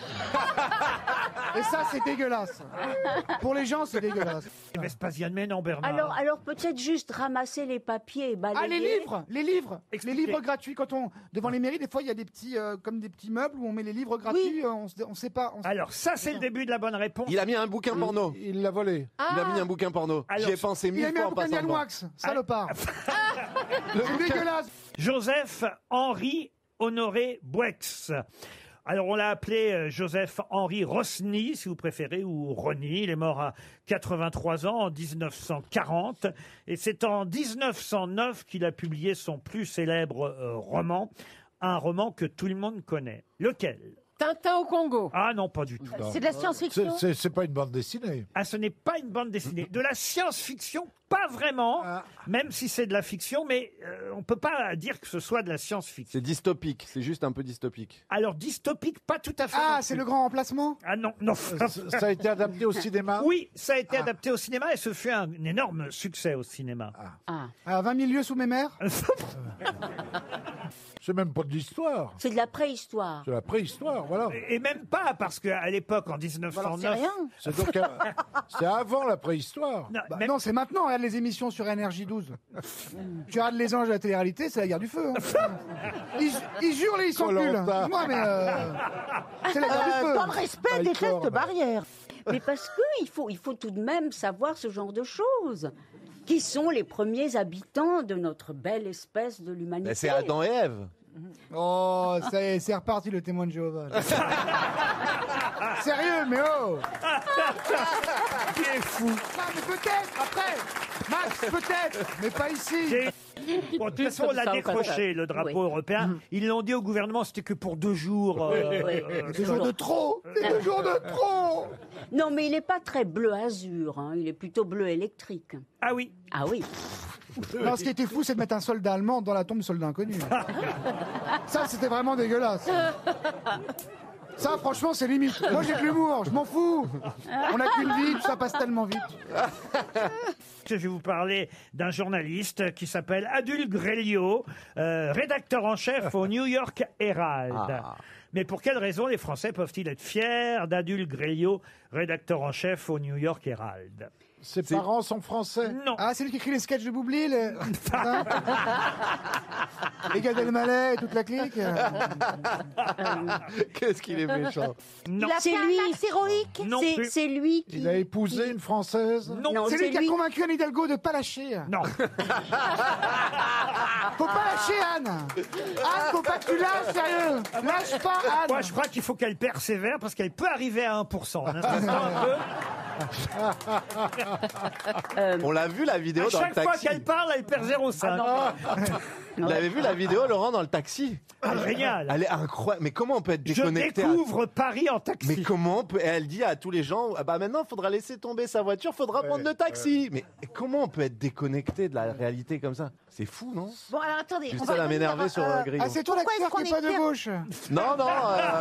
ça, c'est dégueulasse. Pour les gens, c'est dégueulasse. Vespasiane, mais non, Bernard. Alors peut-être juste ramasser les papiers et balayer. Ah, les livres gratuits. Quand devant les mairies, des fois, il y a des petits, comme des petits meubles où on met les livres gratuits, on sait pas. Alors ça, c'est le début de la bonne réponse. Il a mis un bouquin porno. Il l'a volé. Il a mis un bouquin porno. J'y ai pensé Il 1000 a mis fois un en bouquin passant d'Yann devant. Wax, salopard. C'est dégueulasse. Joseph-Henri Honoré Bouex. Alors, on l'a appelé Joseph-Henri Rosny, si vous préférez, ou Rony. Il est mort à 83 ans en 1940. Et c'est en 1909 qu'il a publié son plus célèbre roman. Un roman que tout le monde connaît. Lequel? Tintin au Congo. Ah non, pas du tout. C'est de la science-fiction. C'est pas une bande dessinée. Ah, ce n'est pas une bande dessinée. De la science-fiction, pas vraiment, même si c'est de la fiction, mais on peut pas dire que ce soit de la science-fiction. C'est dystopique, c'est juste un peu dystopique. Alors, dystopique, pas tout à fait. Ah, non c'est plus. le grand remplacement? Ah non, non. Ça a été adapté au cinéma? Oui, ça a été adapté au cinéma et ce fut un énorme succès au cinéma. À 20 000 lieues sous mes mers? C'est même pas de l'histoire. C'est de la préhistoire. C'est la préhistoire, voilà. Et même pas, parce qu'à l'époque, en 1909... C'est donc c'est avant la préhistoire. Non, Bah non, c'est maintenant. Regarde les émissions sur NRJ12. Tu regardes les anges de la télé-réalité, c'est la guerre du feu. Hein. Ils jurent et ils s'enculent. Koh-Lanta. Moi, mais c'est la guerre du feu. Dans le respect des D'accord, gestes barrières. Mais parce que il faut tout de même savoir ce genre de choses. Qui sont les premiers habitants de notre belle espèce de l'humanité? C'est Adam et Ève. Oh, ça y est, c'est reparti le témoin de Jéhovah. là. Sérieux, mais oh. Qui est fou. Non, mais peut-être, après. Max, peut-être, mais pas ici. Bon, de toute façon, on l'a décroché, le drapeau européen. Ils l'ont dit au gouvernement, c'était que pour 2 jours. 2 jours de trop. 2 jours de trop. Non, mais il n'est pas très bleu azur, hein. Il est plutôt bleu électrique. Ah oui. Ah oui. Non, ce qui était fou, c'est de mettre un soldat allemand dans la tombe soldat inconnu. Ça, c'était vraiment dégueulasse. Ça, franchement, c'est limite. Moi, j'ai de l'humour, je m'en fous. On n'a qu'une vie, tout ça passe tellement vite. Je vais vous parler d'un journaliste qui s'appelle Adul Grelio, rédacteur en chef au New York Herald. Mais pour quelle raison les Français peuvent-ils être fiers d'Adul Grelio, rédacteur en chef au New York Herald? Ses parents sont français? Non. Ah, c'est lui qui écrit les sketchs de Boublil. Hein les Gad Elmaleh et toute la clique. Qu'est-ce qu'il est méchant. Non. Il a fait un axe héroïque. Non plus. C'est lui qui... Il a épousé une Française? Non. C'est lui qui a convaincu Anne Hidalgo de pas lâcher. Non. Faut pas lâcher, Anne. Anne, faut pas que tu lâches, sérieux. Lâche pas, Anne. Moi, je crois qu'il faut qu'elle persévère parce qu'elle peut arriver à 1%. En insistant un peu. On l'a vu la vidéo À dans le chaque fois taxi. qu'elle parle, elle perd 0,5. Vous l'avez vu la vidéo, Laurent, dans le taxi? Ah, génial. Elle est incroyable. Mais comment on peut être Je déconnecté découvre Paris en taxi. Mais comment on peut... Elle dit à tous les gens, ah bah maintenant, il faudra laisser tomber sa voiture, faudra prendre le taxi. Mais comment on peut être déconnecté de la réalité comme ça? C'est fou, non? Bon, alors attendez. Je suis on seul va à m'énerver revenir, sur Grillon. Ah, c'est toi Pourquoi l'acteur est-ce qui qu'on est pas est de gauche. Non, non.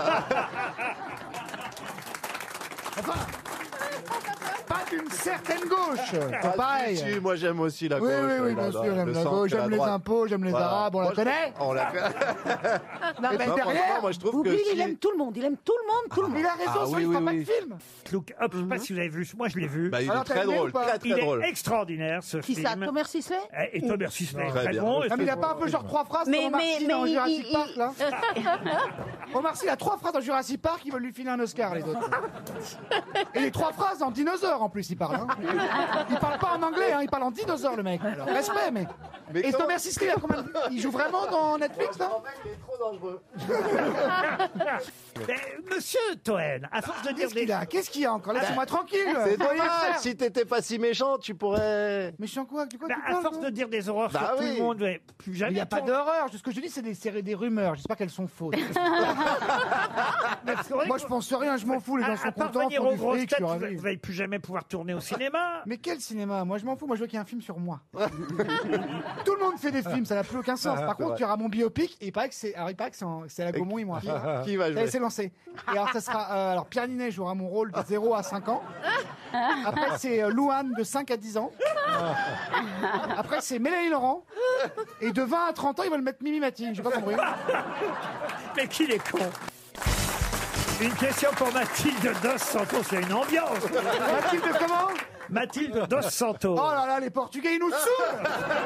Enfin, pas d'une certaine gauche. Ah, Pareil. si, moi j'aime aussi la Oui, gauche. oui, oui, là, bien sûr, j'aime le la centre gauche, et la j'aime les droite. impôts, j'aime les Voilà. arabes, on Moi, la connaît. On la Non, mais derrière, moi je trouve que... Oublie, si- il aime tout le monde, il aime tout le monde, tout le monde. il a raison, Ah, ça, oui, il oui, fera pas de oui. film. Look Up, je sais pas si vous l'avez vu. Moi, je l'ai vu. Bah, il est Alors, très t'as aimé drôle, ou pas très Il très est drôle. extraordinaire, ce Qui film. ça, Thomas Sisley Et Thomas Sisley est Très très bien. bon. Ah, mais il a pas un peu genre 3 phrases Mais- comme Omar Sy mais dans il- Jurassic il- Park, là Omar Sy, il a 3 phrases dans Jurassic Park, ils veulent lui filer un Oscar, les autres. Et les 3 phrases en dinosaure, en plus, il parle. Hein. Il parle pas en anglais, hein, il parle en dinosaure, le mec. Alors, respect, mais... Et comment- Thomas Sisley, il joue vraiment dans Netflix, là Il est trop dangereux. Mais, Monsieur Toen, à force de dire Qu'est-ce qu'il a Qu'est-ce qu'il y a encore Laissez-moi tranquille. C'est Faut rien dommage, faire. si t'étais pas si méchant, tu pourrais... Méchant quoi De quoi Bah, tu à parles, force toi de dire des horreurs Bah sur tout oui. le monde, mais plus Il jamais. n'y a pas d'horreur. Ce que je dis, c'est des rumeurs. J'espère qu'elles sont fausses. Moi, je pense rien. Je m'en fous. Les gens sont À part contents. venir font aux du grosses fric, je têtes, suis vous ravi. n'allez plus jamais pouvoir tourner au cinéma. Mais quel cinéma Moi, je m'en fous. Moi, je veux qu'il y ait un film sur moi. Tout le monde fait des films. Ça n'a plus aucun sens. Par contre, vrai. il y aura mon biopic. Et il paraît que c'est à la Gaumont et moi. Qui va Ça jouer? s'est lancé. Et alors, ça sera. Alors, Pierre Ninet jouera mon rôle de 0 à 5 ans. Après, c'est Louane de 5 à 10 ans. Après, c'est Mélanie Laurent. Et de 20 à 30 ans, ils veulent mettre Mimi Mati. J'ai pas compris. Mais qu'il est con. Une question pour Mathilde Dos Santos. Il y a une ambiance. Mathilde, comment Mathilde Dos Santos. Oh là là, les Portugais, ils nous saoulent.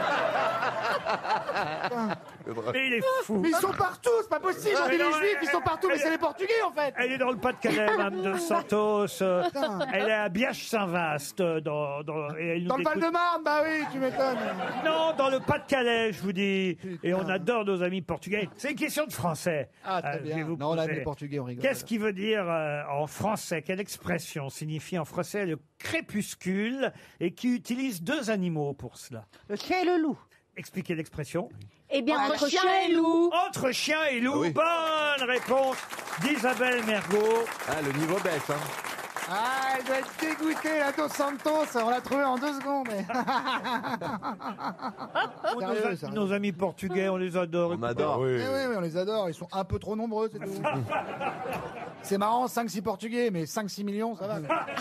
Mais il est fou. Mais ils sont partout, c'est pas possible. On dit les Juifs, ils sont partout, mais c'est les Portugais en fait. Elle est dans le Pas-de-Calais, Mme Dos Santos. Elle est à Biache-Saint-Vaast. Dans le Val-de-Marne, bah oui, tu m'étonnes. Non, dans le Pas-de-Calais, je vous dis. Et on adore nos amis portugais. C'est une question de français. Ah, très Je vais bien. vous Non, on aime poser. les Portugais, on rigole. Qu'est-ce qui veut dire en français? Quelle expression signifie en français le crépuscule et qui utilise 2 animaux pour cela? Le chien et le loup. Expliquez l'expression. Eh bien, Entre entre chien chien et et loup. Entre chien et loup. Ah oui. Bonne réponse d'Isabelle Mergot. Ah, le niveau baisse, hein. Ah, elle doit être dégoûtée, la Dos Santos. On l'a trouvée en 2 secondes. Sérieux, ça. Nos amis portugais, on les adore. On adore. Oui, oui, on les adore. Ils sont un peu trop nombreux, c'est tout. C'est marrant, 5-6 Portugais, mais 5-6 millions, ça va.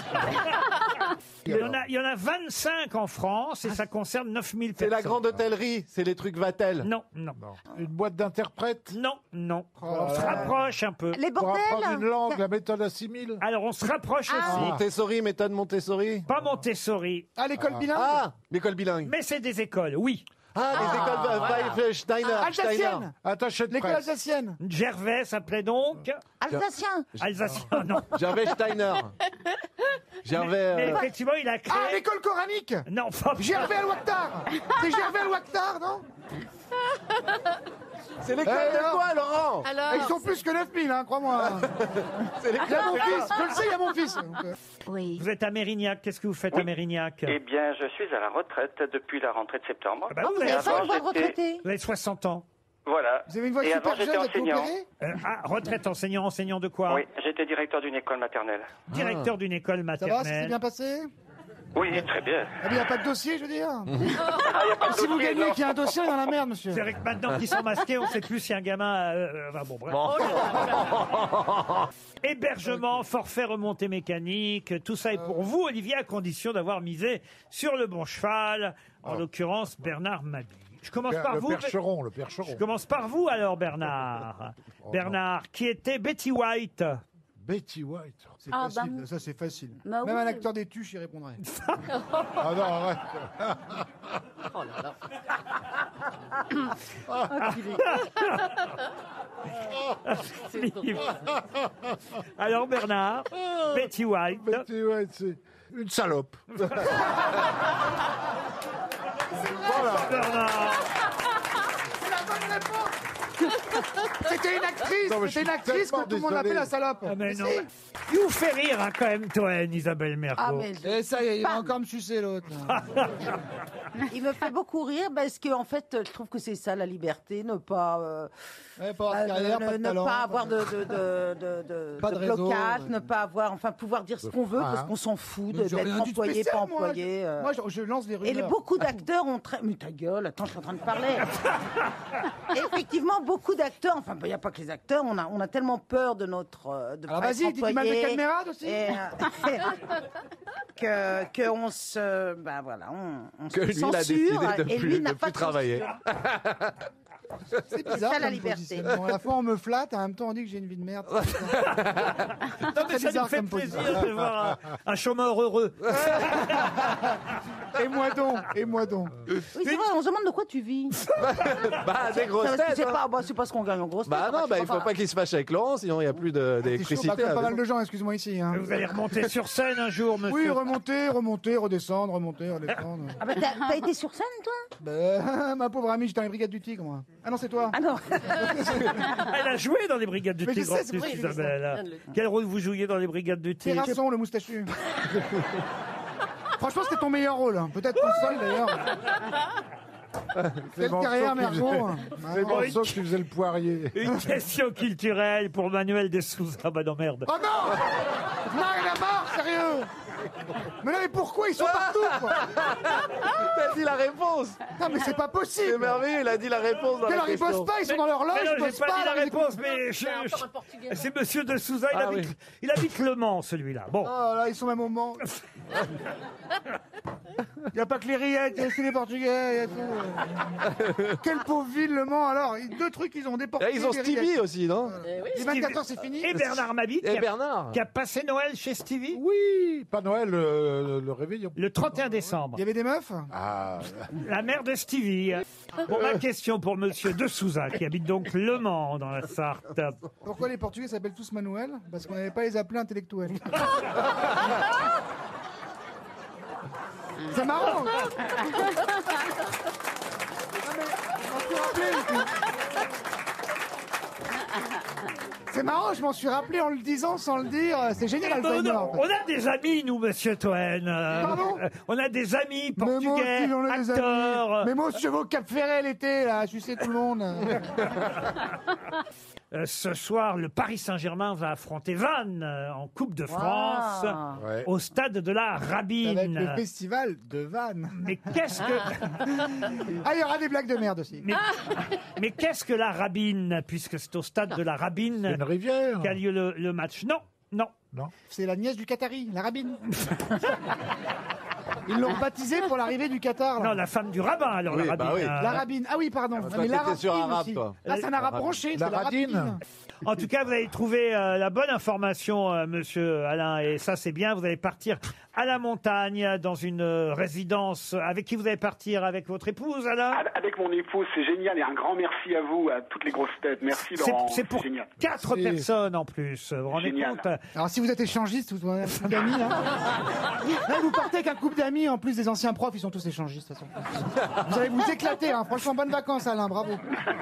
Il y en a 25 en France et ça concerne 9000 C'est personnes. la grande hôtellerie, c'est les trucs Vatel. Non, non. Une boîte d'interprètes. Non, non. Oh On là se là. rapproche un peu. Les bordels. une langue, la méthode assimile. Alors on se rapproche aussi. Montessori, méthode Montessori. Pas Montessori, Ah, l'école bilingue. Ah, l'école bilingue. mais c'est des écoles, oui. Ah, les écoles Steiner. Alsacienne. Attaché de L'école presse. alsacienne. Gervais s'appelait donc Alsacien. Alsacien, non. Gervais Steiner. Gervais... Mais effectivement, il a créé... Ah, l'école coranique. Non, enfin... Gervais Al-Waktar. C'est Gervais Al-Waktar, non C'est l'école de quoi, Laurent? Alors, Ils sont plus que 9000, hein, crois-moi. C'est Il y a mon fils, je le sais, il y a mon fils. Oui. Vous êtes à Mérignac, qu'est-ce que vous faites à Mérignac? Eh bien, je suis à la retraite depuis la rentrée de septembre. Ah bah, vous Vous avez avez avant, pas le droit de j'étais- retraiter. Vous avez 60 ans. Voilà. Vous avez une voix Et avant, super j'étais jeune, vous êtes enseignant. opéré Retraite enseignant de quoi? Oui, j'étais directeur d'une école maternelle. Directeur d'une école Ça va, ça s'est maternelle. bien passé Oui, très bien. Ah, mais il n'y a pas de dossier, je veux dire. Ah, y a pas de Si vous dossier, gagnez non. qu'il y a un dossier, on est dans la merde, monsieur. C'est vrai que maintenant qu'ils sont masqués, on ne sait plus si un gamin... enfin, bon, bref. Hébergement, forfait remontée mécanique, tout ça est pour vous, Olivier, à condition d'avoir misé sur le bon cheval, en l'occurrence Bernard Mabille. Je commence par Le vous. percheron, le percheron. Je commence par vous alors, Bernard. Bernard, qui était Betty White? Betty White. C'est Ah, facile, bah, ça c'est facile. bah Même oui. un acteur des tuches y répondrait. Ah non, arrête. Oh là là. Alors Bernard, Betty White. Betty White, c'est une salope. Bernard. C'est la bonne réponse. C'était une actrice, Non, mais je c'était une suis actrice tellement que tout le monde appelait désolé. la salope. Ah, mais non. Si. Il vous fait rire, hein, quand même, Toen, Isabelle Mergo. Ah, mais Et ça y est, il va encore me sucer l'autre. il me fait beaucoup rire parce que en fait, je trouve que c'est ça la liberté, ne pas, Ouais, pas avoir de carrière, pas de ne talent. pas avoir de Pas de réseau, blocage, ouais. ne pas avoir, enfin, pouvoir dire ce qu'on veut parce qu'on s'en fout Mais j'ai d'être rien dit de employé, spécial, pas moi. employé. Moi, je lance des rumeurs. Et beaucoup d'acteurs ont très... Mais ta gueule, attends, je suis en train de parler. Et effectivement, beaucoup d'acteurs, enfin, il n'y a pas que les acteurs, on a tellement peur de notre... de Alors pas vas-y, être dis du mal de employé. Cadmerade aussi. Que on se... Ben voilà, on Que se lui, il a décidé censure, de et lui plus, n'a de pas plus de travailler. C'est bizarre. ça, la comme liberté. positionnement. À la fois on me flatte, en même temps on dit que j'ai une vie de merde. Non, mais ça nous fait plaisir de voir un chômeur heureux. Et moi donc, et moi donc. Oui, c'est vrai, on se demande de quoi tu vis. Bah, des grosses têtes. C'est hein. pas, c'est pas ce qu'on gagne en grosses têtes. Bah non, bah, il faut pas qu'il se fâche avec Laurent, sinon il n'y a plus C'est chaud, d'électricité. bah, à la pas mal maison. de gens, excuse-moi ici. Hein. Vous allez remonter sur scène un jour, monsieur. Oui, remonter, redescendre, redescendre. Ah bah t'as été sur scène, toi Bah, ma pauvre amie, j'étais dans les brigades du Tigre, moi. Ah non, c'est toi. Ah non. Elle a joué dans les Brigades du Mais je Tigre, sais, en c'est plus, vrai, Isabelle. Quel rôle vous jouiez dans les Brigades du Tigre? Terrasson, le moustachu. Franchement, c'était ton meilleur rôle. Hein. Peut-être pas le seul, d'ailleurs. Quelle carrière, Mergo. C'est Marceau qui faisait le poirier. Une question culturelle pour Manuel de Souza. Bah non, merde. Oh non! Non, il a marre, sérieux! Mais non, mais pourquoi ils sont partout, quoi? T'as dit la réponse. Non, mais c'est pas possible! C'est merveilleux, il a dit la réponse dans Mais la alors, ils question. bossent pas, ils sont dans leur loge, Mais non, ils j'ai bossent pas dit la là, ils réponse, écoutent- mais c'est monsieur de Souza, il habite Le Mans, celui-là. Bon. Oh là, ils sont même au Mans. Il n'y a pas que les rillettes, il y a aussi les Portugais, il y a tout. Quelle pauvre ville, Le Mans, alors. Deux trucs, ils ont déporté. Et ils ont des Stevie rillettes. aussi, non Les 24 heures, c'est fini. Et Bernard Mabie, Et Bernard. qui a passé Noël chez Stevie Oui, pas Noël, le réveillon. le 31 décembre. Il y avait des meufs? Ah, La mère de Stevie. Bon, ma question pour monsieur de Souza, qui habite donc Le Mans, dans la Sarthe. Pourquoi les Portugais s'appellent tous Manuel? Parce qu'on n'avait pas les appelés intellectuels. C'est marrant! C'est marrant, je m'en suis rappelé en le disant sans le dire. C'est génial, Alzheimer. en fait. On a des amis, nous, monsieur Toen. Pardon On a des amis Mais moi portugais, aussi, j'en ai des acteurs. amis. Mais moi aussi, je vais au Cap Ferret l'été, là, à sucer tout le monde. Ce soir, le Paris Saint-Germain va affronter Vannes en Coupe de France Ouais. au stade de la Ça va être le Rabine. festival de Vannes. Mais qu'est-ce que Ah, il y aura des blagues de merde aussi. mais qu'est-ce que la Rabine, puisque c'est au stade de la c'est Rabine une rivière. qu'a lieu le match? Non, non. C'est la nièce du Qatari, la Rabine. Ils l'ont baptisée pour l'arrivée du Qatar. là. Non, la femme du rabbin, alors Oui, la bah Rabine. oui. La Rabine. Ah oui, pardon. toi, mais la t'étais sur Rabine arabe, aussi. toi. Là, c'est un arabe branché. La c'est radine. En tout cas, vous avez trouvé la bonne information, monsieur Alain, et ça c'est bien. Vous allez partir à la montagne, dans une résidence. Avec qui vous allez partir? Avec votre épouse, Alain? Avec mon épouse, c'est génial et un grand merci à vous, à toutes les grosses têtes. Merci C'est Laurent, c'est pour génial. 4 C'est- personnes en plus. Vous vous rendez Génial. compte? Alors, si vous êtes échangiste, vous avez un couple d'amis. Hein. Là, vous partez avec un couple d'amis. En plus, des anciens profs, ils sont tous échangistes, de toute façon. Vous allez vous éclater. Hein. Franchement, bonnes vacances, Alain. Bravo.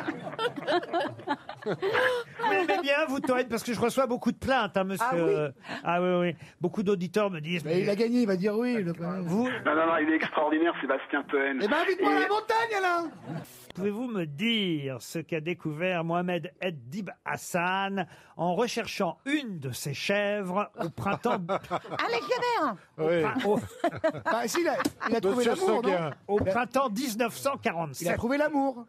Vous aimez bien, vous, Toen, parce que je reçois beaucoup de plaintes, hein, monsieur. Ah oui, oui. Beaucoup d'auditeurs me disent. Mais il a gagné, il va dire oui. Vous, Non, il est extraordinaire, Sébastien Toen. Eh ben, invite-moi à la montagne, Alain. pouvez-vous me dire ce qu'a découvert Mohamed Eddib Hassan en recherchant une de ses chèvres au printemps? Alex Weber. Oui. Bah, si, il a trouvé Monsieur l'amour, non? Seguin. Au printemps 1947. Il a trouvé l'amour.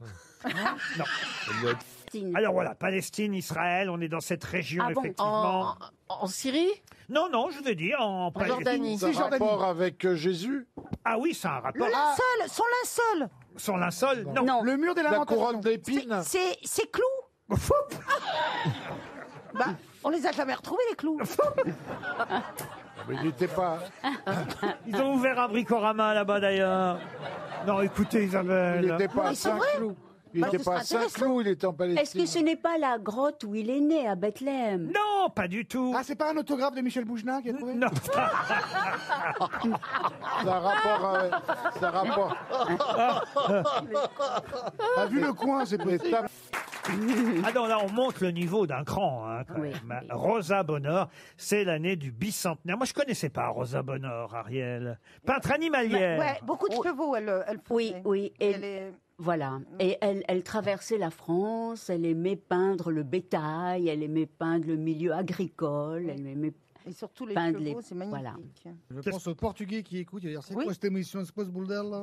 Non. Alors voilà, Palestine, Israël, on est dans cette région, Ah bon, effectivement. en Syrie? Non, non, je veux dire en Palestine. Jordanie. Ça a rapport avec Jésus? Ah oui, ça a un Le rapport. linceul, son linceul. Son linceul, non. Le mur des La lamentations. couronne d'épines? C'est clous. Bah, on les a jamais retrouvés, les clous. Mais il n'était pas. Ils ont ouvert un bricorama là-bas d'ailleurs. Non, écoutez, Isabelle. Il n'était pas à Mais c'est vrai. Saint-Cloud. Il Bah, n'était ce pas à sera Saint-Cloud, il était en Est-ce Palestine. que ce n'est pas la grotte où il est né, à Bethléem? Non, pas du tout. Ah, c'est pas un autographe de Michel Bougelin qui a trouvé? Non. Ça a rapport avec. Ça a rapport. T'as vu le coin, c'est possible. Ah non, là, on monte le niveau d'un cran, hein, quand Oui, même. Rosa Bonheur, c'est l'année du bicentenaire. Moi, je connaissais pas Rosa Bonheur, Ariel. Peintre animalière. Ouais, beaucoup de chevaux, elle faisait. Oui, oui. Et Elle est- voilà. Et elle traversait la France, elle aimait peindre le bétail, elle aimait peindre le milieu agricole, elle aimait Et surtout les peindre chevaux, c'est magnifique. Voilà. Je pense aux Portugais qui écoutent, ils vont dire c'est Oui. quoi cette émission, c'est quoi ce bordel là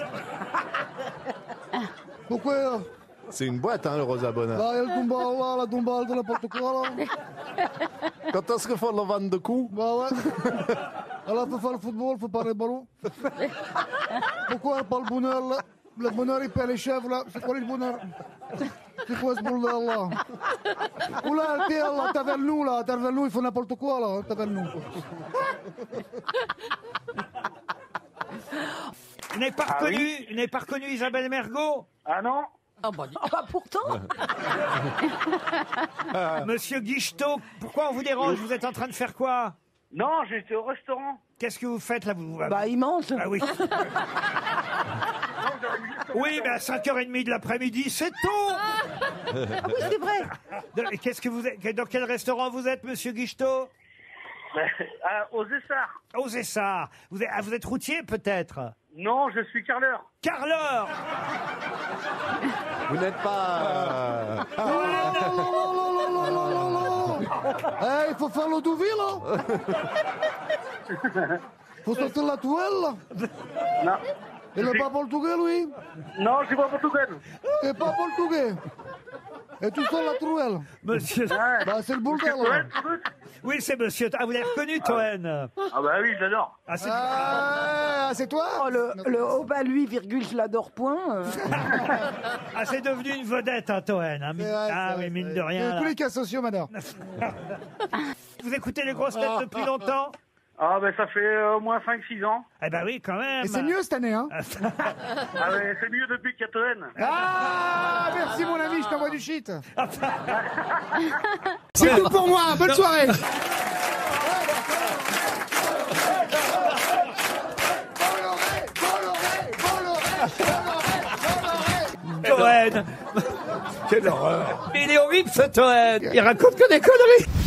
Pourquoi C'est une boîte, hein, le Rosa Bonheur. Là, il y a le tombal, là, la tombale de n'importe quoi là. Quand est-ce qu'il faut la vente de coups? Bah ouais. Alors, faut faire le football, faut pas les ballons. Pourquoi pas le bonheur là? Le bonheur il paie les chèvres là. C'est quoi le bonheur? C'est quoi ce bordel là? Oula, t'es là, t'es vers nous là, t'es vers nous, il faut n'importe quoi là, t'es vers nous. Vous n'avez pas reconnu, vous n'avez pas reconnu Isabelle Mergo? Ah non? Ah bah pourtant. Monsieur Guichetot, pourquoi on vous dérange? Vous êtes en train de faire quoi? Non, j'étais au restaurant. Qu'est-ce que vous faites là? Bah immense. Ah oui. Oui, mais à 5h30 de l'après-midi, c'est tôt. Ah oui, c'est vrai. Qu'est-ce que vous êtes? Dans quel restaurant vous êtes, monsieur Guichetot? Aux Essarts. Aux Essarts. Vous êtes routier, peut-être? Non, je suis carleur. Carleur. Vous n'êtes pas... Eh, il faut faire le douvi là. Faut sortir la toile là. Non. Il n'est pas portugais lui? Non, je suis pas portugais. Il n'est pas portugais. Et tout seul la truelle. Monsieur. Bah c'est le bordel là. Oui, c'est monsieur. Ah, vous l'avez reconnu, Toen? Ah bah oui, je l'adore. Ah, c'est c'est toi? Oh, le oh bah lui, virgule, je l'adore point. Ah, c'est devenu une vedette, hein, Toen. Hein, oui, mine de rien. Tous les cas sociaux maintenant. Vous écoutez les grosses têtes depuis longtemps? Ah ben ça fait au moins 5-6 ans. Eh ben oui, quand même. Et c'est mieux cette année, hein? Ah ouais, c'est mieux depuis qu'il y a Toen. Ah, merci mon ami, je t'envoie du shit. C'est tout pour moi, bonne soirée. Toen. Quelle horreur. Mais il est horrible, ce Toen. Il raconte que des conneries.